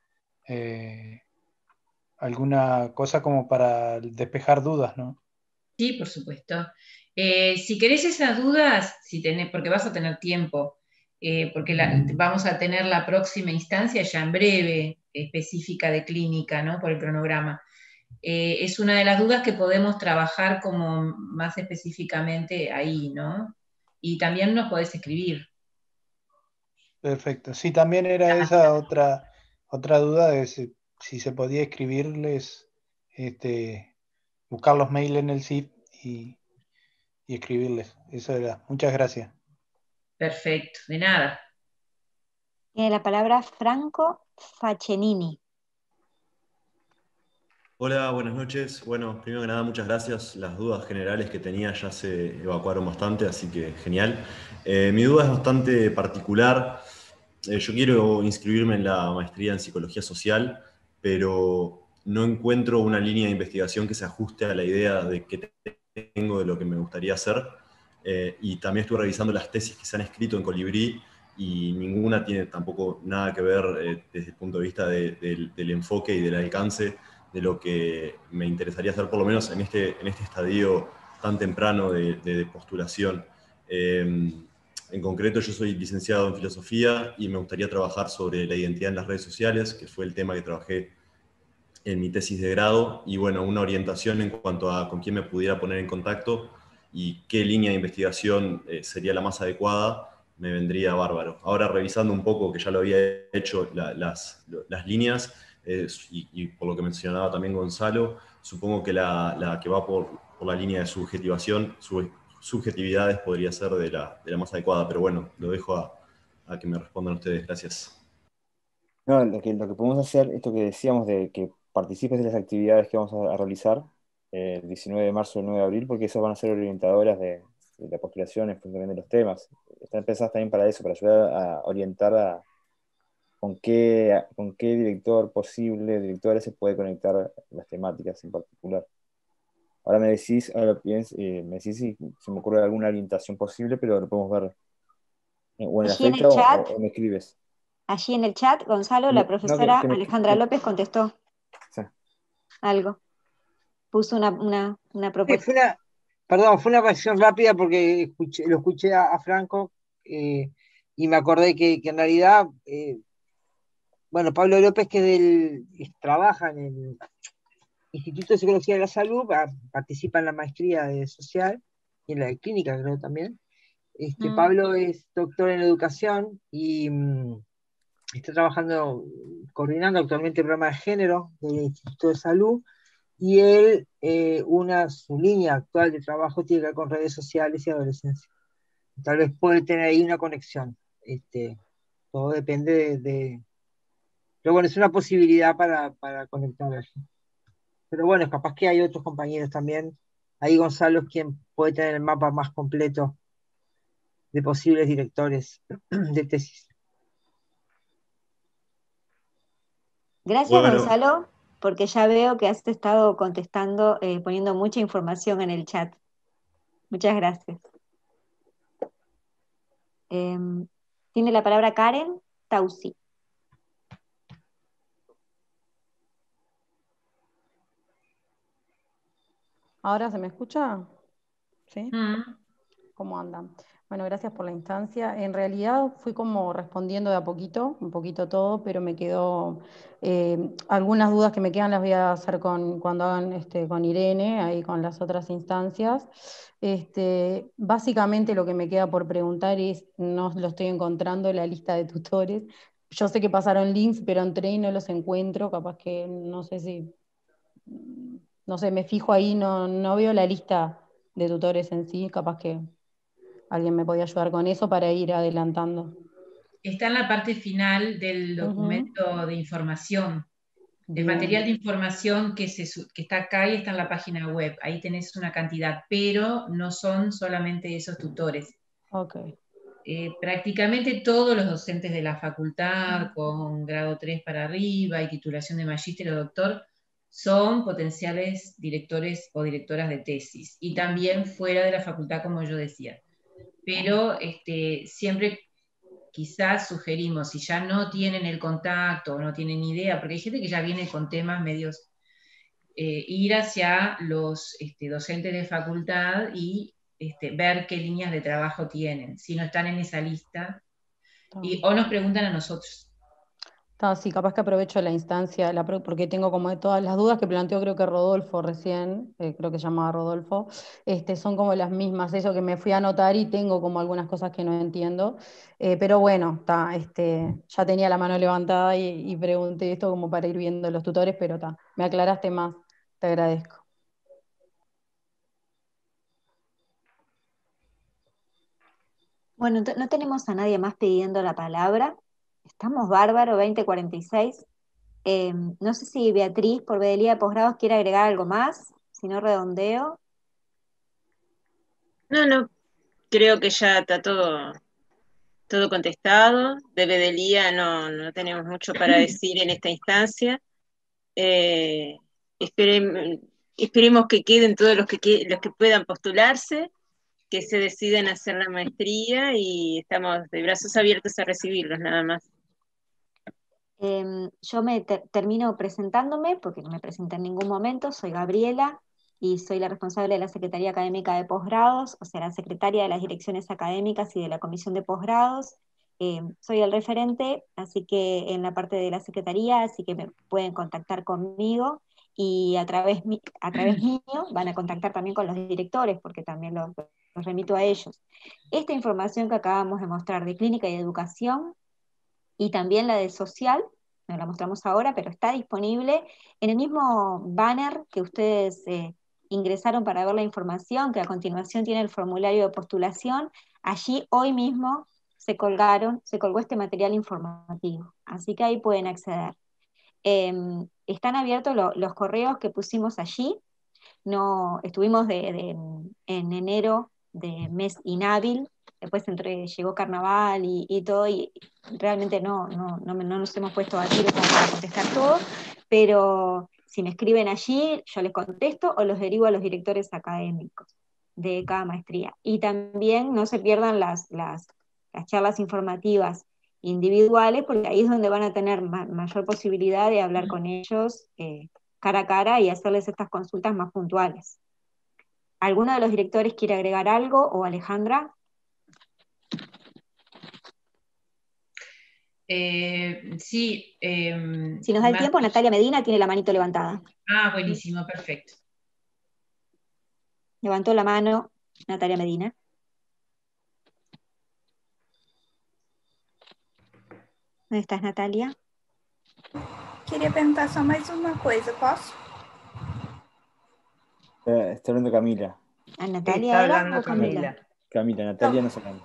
eh, alguna cosa como para despejar dudas, ¿no? Sí, por supuesto. Eh, si querés esas dudas, si tenés, porque vas a tener tiempo, eh, porque la- vamos a tener la próxima instancia ya en breve, específica de clínica, ¿no? Por el cronograma. Eh, es una de las dudas que podemos trabajar como más específicamente ahí, ¿no? Y también nos podés escribir. Perfecto. Sí, también era esa otra, otra duda de si, si se podía escribirles, este, buscar los mails en el S I F y, y escribirles. Eso era. Muchas gracias. Perfecto, de nada. Tiene la palabra Franco Faccenini. Hola, buenas noches. Bueno, primero que nada, muchas gracias. Las dudas generales que tenía ya se evacuaron bastante, así que genial. Eh, mi duda es bastante particular. Eh, yo quiero inscribirme en la maestría en Psicología Social, pero no encuentro una línea de investigación que se ajuste a la idea de que tengo de lo que me gustaría hacer. Eh, y también estuve revisando las tesis que se han escrito en Colibrí y ninguna tiene tampoco nada que ver eh, desde el punto de vista de, de, del enfoque y del alcance de lo que me interesaría hacer, por lo menos en este, en este estadio tan temprano de, de, de postulación. Eh, en concreto, yo soy licenciado en filosofía y me gustaría trabajar sobre la identidad en las redes sociales, que fue el tema que trabajé en mi tesis de grado, y bueno, una orientación en cuanto a con quién me pudiera poner en contacto y qué línea de investigación eh, sería la más adecuada, me vendría bárbaro. Ahora revisando un poco, que ya lo había hecho, la, las, las líneas, eh, y, y por lo que mencionaba también Gonzalo, supongo que la, la que va por, por la línea de subjetivación, sub, subjetividades podría ser de la, de la más adecuada, pero bueno, lo dejo a, a que me respondan ustedes. Gracias. No, lo que, lo que podemos hacer, esto que decíamos de que participes de las actividades que vamos a, a realizar eh, el diecinueve de marzo y el nueve de abril, porque esas van a ser orientadoras de, de la postulación en función de los temas. Están pensadas también para eso, para ayudar a orientar a con qué, con qué director posible, directores se puede conectar las temáticas en particular. Ahora me decís, ahora piens, eh, me decís si se me ocurre alguna orientación posible, pero lo podemos ver eh, o en la Allí en fecha el o, chat, o me escribes. allí en el chat, Gonzalo, la No, no, que, profesora que me, Alejandra que- López contestó sí. algo, puso una, una, una Sí, propuesta. fue una, perdón, fue una reacción rápida porque escuché- lo escuché a, a Franco eh, y me acordé que, que en realidad, eh, bueno, Pablo López, que del, es- trabaja en el Instituto de Psicología de la Salud, va- participa en la maestría de social y en la de clínica, creo también. Este, Mm. Pablo es doctor en educación y mm, está trabajando, coordinando actualmente el programa de género del Instituto de Salud. Y él, eh, una, su línea actual de trabajo tiene que ver con redes sociales y adolescencia. Tal vez puede tener ahí una conexión. Este, todo depende de, de- Pero bueno, es una posibilidad para, para conectar a alguien. Pero bueno, capaz que hay otros compañeros también. Ahí Gonzalo es quien puede tener el mapa más completo de posibles directores de tesis. Gracias, Bueno, Gonzalo, porque ya veo que has estado contestando, eh, poniendo mucha información en el chat. Muchas gracias. Em, tiene la palabra Karen Tausi. ¿Ahora se me escucha? ¿Sí? Mm. ¿Cómo andan? Bueno, gracias por la instancia. En realidad fui como respondiendo de a poquito, un poquito todo, pero me quedó eh, algunas dudas que me quedan las voy a hacer con, cuando hagan este, con Irene, ahí con las otras instancias. Este, básicamente lo que me queda por preguntar es, no lo estoy encontrando en la lista de tutores. Yo sé que pasaron links, pero entré y no los encuentro, capaz que no sé si, no sé, me fijo ahí, no, no veo la lista de tutores en sí, capaz que alguien me podía ayudar con eso para ir adelantando. Está en la parte final del Ujú. documento de información. El Bien. material de información que, se, su- que está acá y está en la página web. Ahí tenés una cantidad, pero no son solamente esos tutores. Ok. Eh, prácticamente todos los docentes de la facultad con grado tres para arriba y titulación de magíster o doctor son potenciales directores o directoras de tesis y también fuera de la facultad, como yo decía. Pero este, siempre quizás sugerimos, si ya no tienen el contacto o no tienen idea, porque hay gente que ya viene con temas medios eh, ir hacia los este, docentes de facultad y este, ver qué líneas de trabajo tienen, si no están en esa lista, y, o nos preguntan a nosotros. Está, sí, capaz que aprovecho la instancia, la, pro- porque tengo como de todas las dudas que planteó, creo que Rodolfo recién, eh, creo que se llamaba Rodolfo, este, son como las mismas, eso que me fui a anotar y tengo como algunas cosas que no entiendo, eh, pero bueno, está, este, ya tenía la mano levantada y, y pregunté esto como para ir viendo los tutores, pero está, me aclaraste más, te agradezco. Bueno, ent- no tenemos a nadie más pidiendo la palabra. Estamos bárbaro, veinte cuarenta y seis. Eh, no sé si Beatriz, por Bedelía de Posgrados, quiere agregar algo más, si no redondeo. No, no, creo que ya está todo, todo contestado. De Bedelía no, no tenemos mucho para decir en esta instancia. Eh, esperem- esperemos que queden todos los que, que- los que puedan postularse, que se deciden hacer la maestría y estamos de brazos abiertos a recibirlos nada más. Em, yo me ter- termino presentándome, porque no me presenté en ningún momento. Soy Gabriela y soy la responsable de la Secretaría Académica de Posgrados, o sea, la secretaria de las direcciones académicas y de la Comisión de Posgrados. Em, soy el referente, así que en la parte de la Secretaría, así que me pueden contactar conmigo y a través, mi- a través mío van a contactar también con los directores, porque también los, los remito a ellos. Esta información que acabamos de mostrar de clínica y educación y también la de social, no la mostramos ahora, pero está disponible en el mismo banner que ustedes eh, ingresaron para ver la información, que a continuación tiene el formulario de postulación. Allí hoy mismo se colgaron, se colgó este material informativo, así que ahí pueden acceder. Eh, están abiertos lo- los correos que pusimos allí. No, estuvimos de, de- en enero de mes inhábil, después entre, llegó carnaval y, y todo, y realmente no, no, no, me- no nos hemos puesto a tiro como para contestar todo, pero si me escriben allí, yo les contesto o los derivo a los directores académicos de cada maestría. Y también no se pierdan las, las, las charlas informativas individuales, porque ahí es donde van a tener ma- mayor posibilidad de hablar con ellos eh, cara a cara y hacerles estas consultas más puntuales. ¿Alguno de los directores quiere agregar algo o Alejandra? Eh, sí. eh, Si nos da el más- tiempo, Natalia Medina tiene la manito levantada. Ah, buenísimo, perfecto. Levantó la mano Natalia Medina. ¿Dónde estás, Natalia? Queria perguntar só mais uma coisa, posso? Eh, está hablando Camila. ¿A Natalia Está era hablando o Camila? Camila. Camila, Natalia no se llama.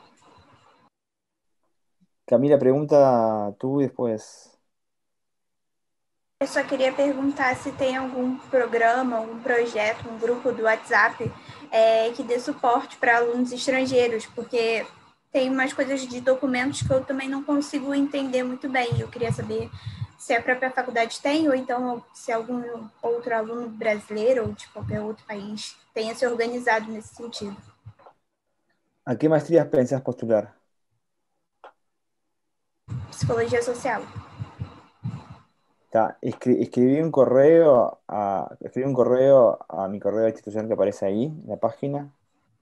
Camila, pregunta tú y después. Eu só queria perguntar se tem algum programa, algum projeto, um grupo do WhatsApp é, que dê suporte para alunos estrangeiros, porque tem umas coisas de documentos que eu também não consigo entender muito bem. Eu queria saber se a própria faculdade tem, ou então se algum outro aluno brasileiro ou de qualquer outro país tenha se organizado nesse sentido. ¿A qué maestrías pensás postular? Psicologia social. Está, escri- escribí un correo a, escribí un correo a mi correo institucional que aparece ahí, en la página,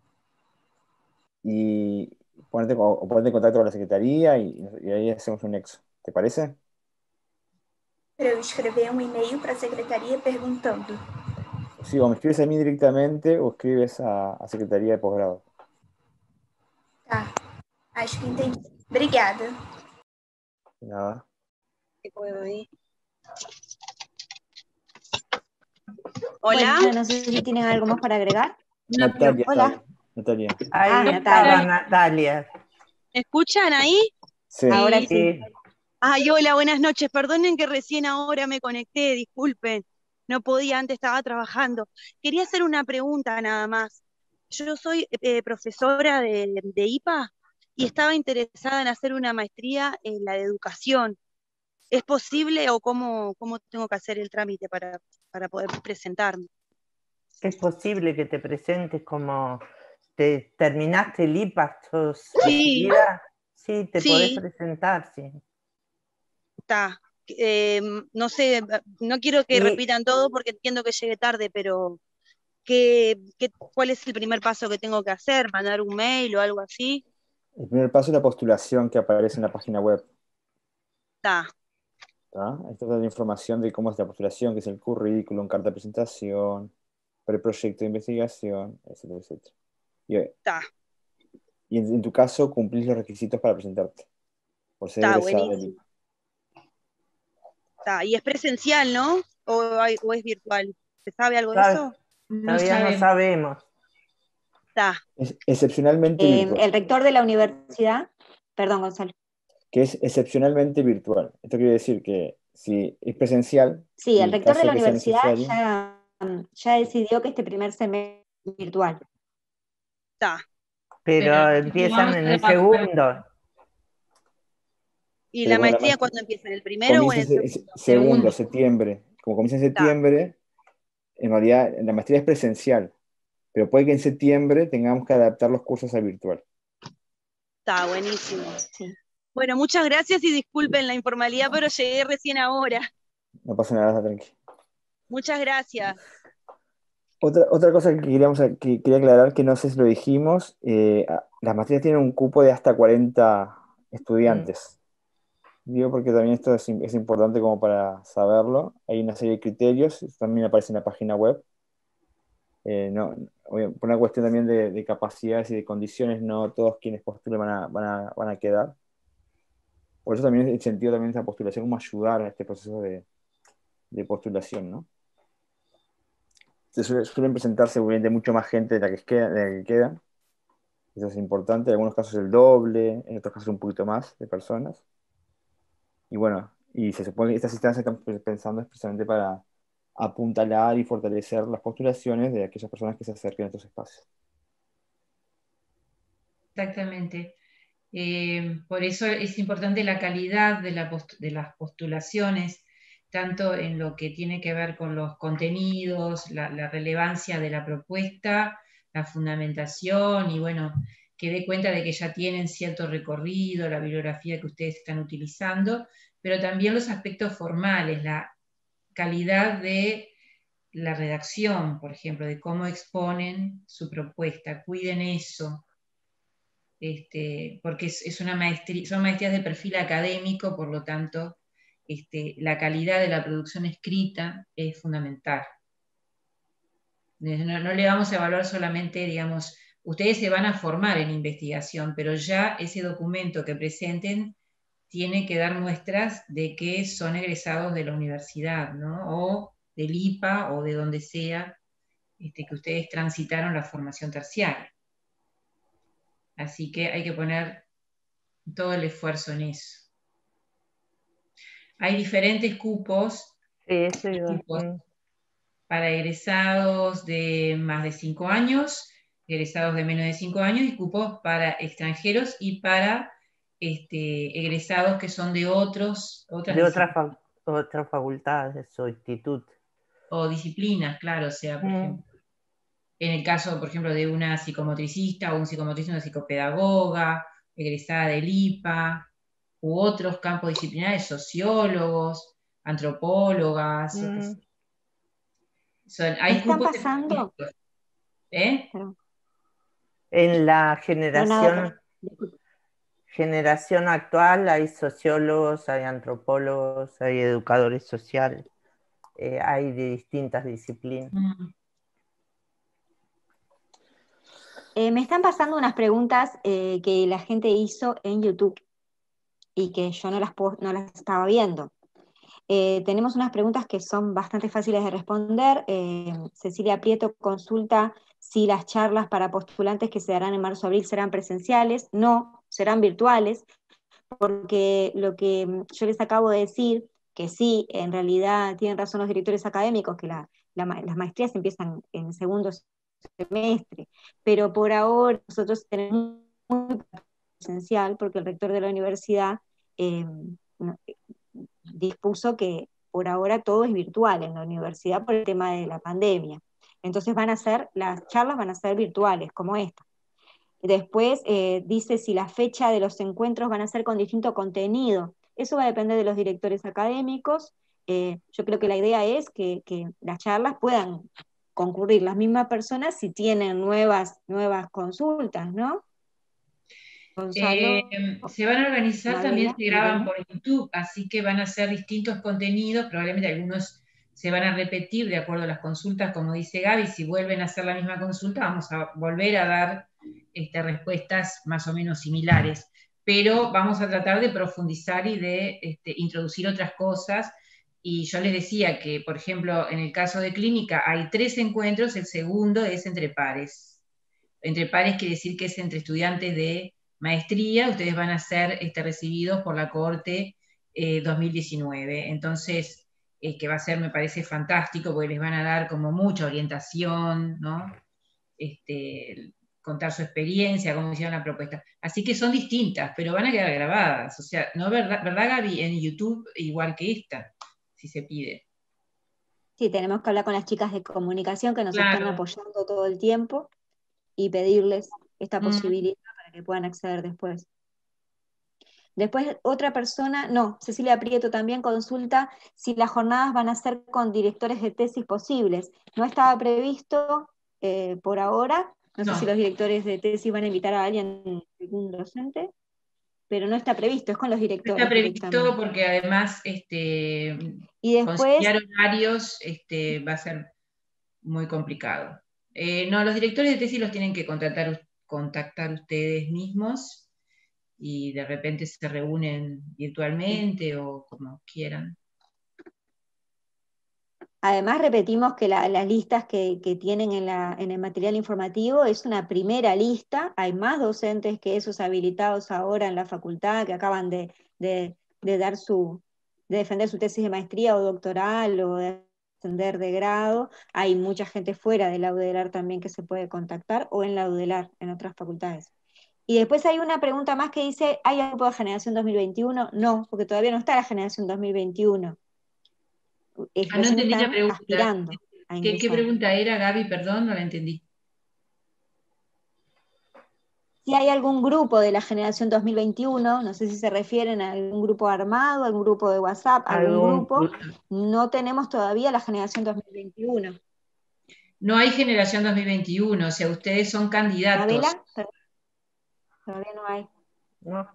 y ponerte, co- o ponerte en contacto con la secretaría y, y ahí hacemos un nexo. ¿Te parece? Para eu escrever um e-mail para a secretaria perguntando. Sí, o me escribes a mí directamente o escribes a, a Secretaría de Posgrado. Tá, acho que entendi. Obrigada. Nada. ¿Puedo ir? Bueno, Hola. no sé si tienen algo más para agregar. Una Natalia, Hola. está, Natalia. Ahí Ah, estaba Natalia. Natalia. ¿Me escuchan ahí? Sí. Ahora sí. Sí. Ay, hola, buenas noches. Perdonen que recién ahora me conecté, disculpen. No podía, antes estaba trabajando. Quería hacer una pregunta nada más. Yo soy eh, profesora de, de I P A y estaba interesada en hacer una maestría en la de educación. ¿Es posible o cómo, cómo tengo que hacer el trámite para, para poder presentarme? Es posible que te presentes como te terminaste el I P A, sos Sí. decidida. Sí, te Sí. podés presentar, sí. Está. eh, no sé, no quiero que Y- repitan todo porque entiendo que llegue tarde, pero ¿qué, qué- cuál es el primer paso que tengo que hacer? ¿Mandar un mail o algo así? El primer paso es la postulación que aparece en la página web. Está, ¿Tá? Esta es la información de cómo es la postulación, que es el currículum, carta de presentación, preproyecto de investigación, etcétera, etcétera. Y, está, y en, en tu caso cumplís los requisitos para presentarte, por ser está, egresado del I buenísimo. Está. Y es presencial, ¿no? ¿O, hay- o es virtual? ¿Se sabe algo de Sabe- eso? Todavía no sabemos. Está. Es excepcionalmente Eh, virtual. el rector de la universidad, perdón, Gonzalo. Que es excepcionalmente virtual. Esto quiere decir que si es presencial, Sí, en el rector de caso la que sea universidad necesario, ya, ya decidió que este primer semestre es virtual. Está. Pero Pero empiezan no en se el va a poder- segundo. ¿Y pero la bueno, la maestría maestría cuándo empieza? ¿En el primero o en comienza el en se- segundo? segundo, septiembre. Como comienza en Está. septiembre, en realidad la maestría es presencial, pero puede que en septiembre tengamos que adaptar los cursos a virtual. Está, buenísimo. Sí. Bueno, muchas gracias y disculpen la informalidad, pero llegué recién ahora. No pasa nada, está tranqui. Muchas gracias. Otra, otra cosa que, queríamos, que quería aclarar, que no sé si lo dijimos, eh, a- las materias tienen un cupo de hasta cuarenta estudiantes. Digo porque también esto es, im- es importante como para saberlo. Hay una serie de criterios, esto también aparece en la página web. Eh, no, obvio, por una cuestión también de, de capacidades y de condiciones, no todos quienes postulen van a, van a, van a quedar. Por eso también el sentido también de esta postulación, como ayudar a este proceso de, de postulación, ¿no? Se suele- suelen presentar seguramente mucho más gente de la que queda, de la que queda. Eso es importante. En algunos casos el doble, en otros casos un poquito más de personas. Y bueno, y se supone que estas instancias están pensando precisamente para apuntalar y fortalecer las postulaciones de aquellas personas que se acerquen a estos espacios. Exactamente. Eh, por eso es importante la calidad de, la post- de las postulaciones, tanto en lo que tiene que ver con los contenidos, la, la relevancia de la propuesta, la fundamentación y bueno, que dé cuenta de que ya tienen cierto recorrido, la bibliografía que ustedes están utilizando, pero también los aspectos formales, la calidad de la redacción, por ejemplo, de cómo exponen su propuesta, cuiden eso. Este, porque es, es una maestría, son maestrías de perfil académico, por lo tanto, este, la calidad de la producción escrita es fundamental. No, no le vamos a evaluar solamente, digamos, ustedes se van a formar en investigación, pero ya ese documento que presenten tiene que dar muestras de que son egresados de la universidad, ¿no? O del I P A o de donde sea este, que ustedes transitaron la formación terciaria. Así que hay que poner todo el esfuerzo en eso. Hay diferentes cupos, Sí, eso iba. cupos Mm. para egresados de más de cinco años, egresados de menos de cinco años y cupos para extranjeros y para este, egresados que son de otros, otras De otras disciplinas. fa- otras facultades o institutos. O disciplinas, claro, o sea, por Mm. ejemplo, en el caso, por ejemplo, de una psicomotricista o un psicomotricista, una psicopedagoga, egresada del I P A, u otros campos disciplinares, sociólogos, antropólogas, yo qué Mm. sé. Son- Me hay están cupos pasando, específicos, ¿eh? perdón, En la no, generación, nada, disculpe. generación actual hay sociólogos, hay antropólogos, hay educadores sociales, eh, hay de distintas disciplinas. Mm. Eh, me están pasando unas preguntas eh, que la gente hizo en YouTube y que yo no las, puedo- no las estaba viendo. Eh, tenemos unas preguntas que son bastante fáciles de responder. Eh, Cecilia Prieto consulta si las charlas para postulantes que se darán en marzo-abril serán presenciales. No, serán virtuales, porque lo que mm, yo les acabo de decir, que sí, en realidad tienen razón los directores académicos, que la- la ma- las maestrías empiezan en el segundo semestre, pero por ahora nosotros tenemos muy presencial, porque el rector de la universidad eh, no- dispuso que por ahora todo es virtual en la universidad por el tema de la pandemia. Entonces van a ser, las charlas van a ser virtuales, como esta. Después eh, dice si la fecha de los encuentros van a ser con distinto contenido. Eso va a depender de los directores académicos. Eh, yo creo que la idea es que, que las charlas puedan concurrir las mismas personas si tienen nuevas, nuevas consultas, ¿no? Gonzalo, Eh, se van a organizar, también Gabriela, se graban Irene. por YouTube, así que van a ser distintos contenidos, probablemente algunos se van a repetir de acuerdo a las consultas, como dice Gaby. Si vuelven a hacer la misma consulta, vamos a volver a dar este, respuestas más o menos similares, pero vamos a tratar de profundizar y de este, introducir otras cosas. Y yo les decía que, por ejemplo, en el caso de clínica hay tres encuentros, el segundo es entre pares. Entre pares quiere decir que es entre estudiantes de maestría. Ustedes van a ser este, recibidos por la cohorte eh, dos mil diecinueve. Entonces, eh, que va a ser, me parece fantástico, porque les van a dar como mucha orientación, ¿no? Este, contar su experiencia, cómo hicieron la propuesta. Así que son distintas, pero van a quedar grabadas. O sea, ¿no verdad, verdad Gaby? En YouTube igual que esta, si se pide. Sí, tenemos que hablar con las chicas de comunicación que nos Claro. están apoyando todo el tiempo y pedirles esta Mm. posibilidad para que puedan acceder después. Después otra persona, no, Cecilia Prieto también consulta si las jornadas van a ser con directores de tesis posibles. No estaba previsto eh, por ahora, no, No. sé si los directores de tesis van a invitar a alguien, algún docente, pero no está previsto, es con los directores. Está previsto directamente. porque además este, Y después, conciliar horarios este, va a ser muy complicado. Eh, no, los directores de tesis los tienen que contactar, contactar ustedes mismos y de repente se reúnen virtualmente o como quieran. además repetimos que la- las listas que, que tienen en, la- en el material informativo es una primera lista. Hay más docentes que esos habilitados ahora en la facultad que acaban de, de- de dar su, de defender su tesis de maestría o doctoral o de defender de grado. Hay mucha gente fuera de la UDELAR también que se puede contactar, o en la UDELAR, en otras facultades. Y después hay una pregunta más que dice, ¿hay algo de generación dos mil veintiuno? No, porque todavía no está la generación dos mil veintiuno. Es, Ah, no recién entendí la están pregunta. aspirando a ¿Qué, qué ingresar. pregunta era, Gaby? Perdón, no la entendí. Si hay algún grupo de la generación dos mil veintiuno, no sé si se refieren a algún grupo armado, algún grupo de WhatsApp, algún Algún grupo, grupo. no tenemos todavía la generación dos mil veintiuno. No hay generación dos mil veintiuno, o sea, ustedes son candidatos. ¿Mabela? Todavía no hay. No.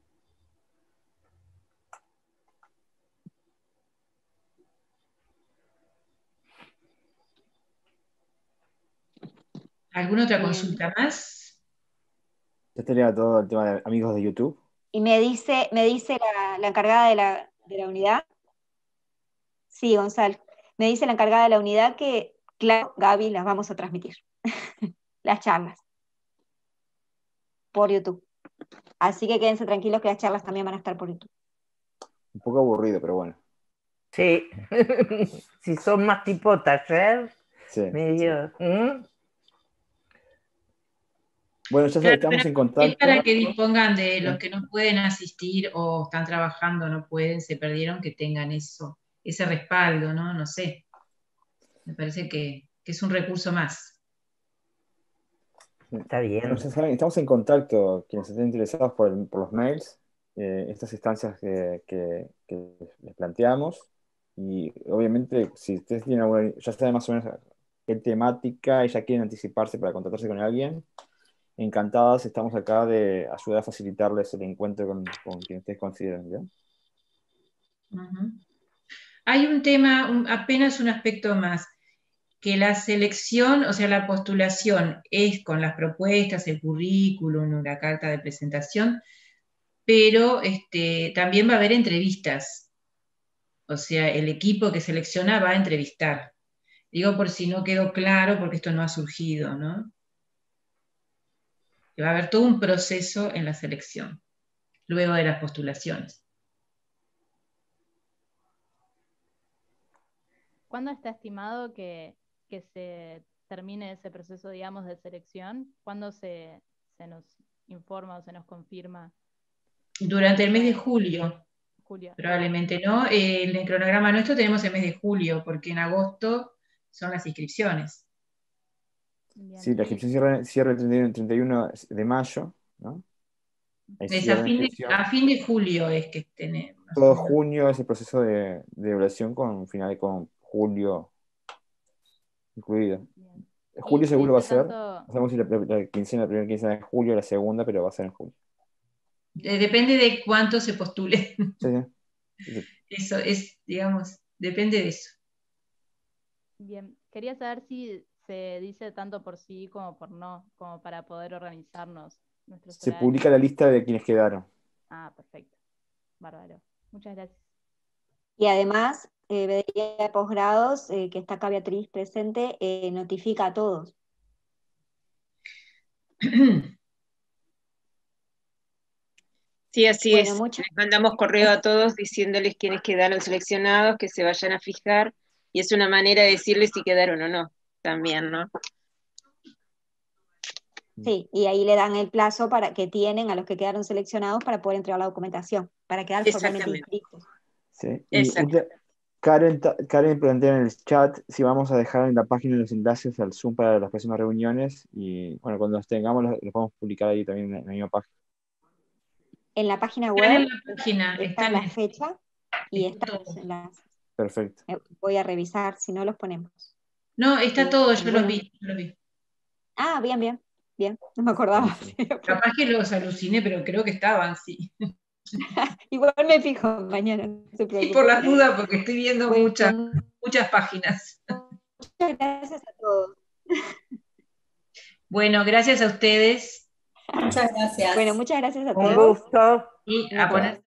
¿Alguna otra Bien. consulta más? Ya estaría todo el tema de amigos de YouTube. Y me dice, me dice la, la encargada de la, de la unidad, sí, Gonzalo, me dice la encargada de la unidad que, claro, Gaby, las vamos a transmitir, las charlas, por YouTube. Así que quédense tranquilos que las charlas también van a estar por YouTube. Un poco aburrido, pero bueno. Sí, si son más tipo taller, Sí, medio... ¿Mm? Bueno, ya Claro, estamos pero en contacto. es para que dispongan de los que no pueden asistir o están trabajando, no pueden, se perdieron, que tengan eso, ese respaldo, ¿no? No sé. Me parece que, que es un recurso más. Está bien. Bueno, ya saben, estamos en contacto, quienes estén interesados por, el- por los mails, eh, estas instancias que, que- que les planteamos. Y obviamente, si ustedes tienen alguna, ya saben más o menos qué temática y ya quieren anticiparse para contactarse con alguien, encantadas, estamos acá de ayudar a facilitarles el encuentro con, con quien ustedes consideren, ¿ya? Ujú. Hay un tema, un- apenas un aspecto más, que la selección, o sea, la postulación es con las propuestas, el currículum, la carta de presentación, pero este, también va a haber entrevistas. O sea, el equipo que selecciona va a entrevistar. Digo por si no quedó claro, porque esto no ha surgido, ¿no? Que va a haber todo un proceso en la selección, luego de las postulaciones. ¿Cuándo está estimado que, que se termine ese proceso, digamos, de selección? ¿Cuándo se, se nos informa o se nos confirma? Durante el mes de julio, Julio. probablemente, ¿no? Eh, en el cronograma nuestro tenemos el mes de julio, porque en agosto son las inscripciones. Bien. Sí, la inscripción cierra, cierra el treinta y uno treinta y uno de mayo, ¿no? Ahí Es cierra a la fin, de, inscripción. a fin de julio es que tenemos, todo junio es el proceso de, de evaluación con final con julio incluido. Julio Y seguro va a dice ser, tanto, no sabemos si la, la quincena, la primera quincena de julio o la segunda, pero va a ser en julio. Eh, Depende de cuánto se postule. Sí, sí. Eso es, digamos, depende de eso. bien, quería saber si se dice tanto por sí como por no, como para poder organizarnos nuestros Se horarios. publica la lista de quienes quedaron. Ah, perfecto. Bárbaro. Muchas gracias. Y además, eh, Veeduría de Posgrados, eh, que está acá Beatriz presente, eh, notifica a todos. Sí, así Bueno, es. mucho. Les mandamos correo a todos diciéndoles quiénes quedaron seleccionados, que se vayan a fijar, y es una manera de decirles si quedaron o no, también, ¿no? Sí, y ahí le dan el plazo para que tienen a los que quedaron seleccionados para poder entregar la documentación, para quedar formalmente Exactamente. inscritos. ¿Sí? Y Exacto. ulti- Karen, ta- Karen plantea en el chat si vamos a dejar en la página los enlaces al Zoom para las próximas reuniones y bueno, cuando los tengamos los, los vamos a publicar ahí también en la misma página. En la página Están en web la página, está están la en fecha y está están todo. los enlaces. Perfecto. Eh, Voy a revisar, si no los ponemos. No, está Eh, todo, yo los bueno. vi, yo los vi. Ah, bien, bien, bien. No me acordaba. Capaz que los aluciné, pero creo que estaban, sí. Igual me fijo mañana, no se Y preocupe. por las dudas, porque estoy viendo Bueno, muchas, muchas páginas. muchas gracias a todos. Bueno, gracias a ustedes. Muchas gracias. Bueno, muchas gracias a Un todos. gusto. Y Una a poner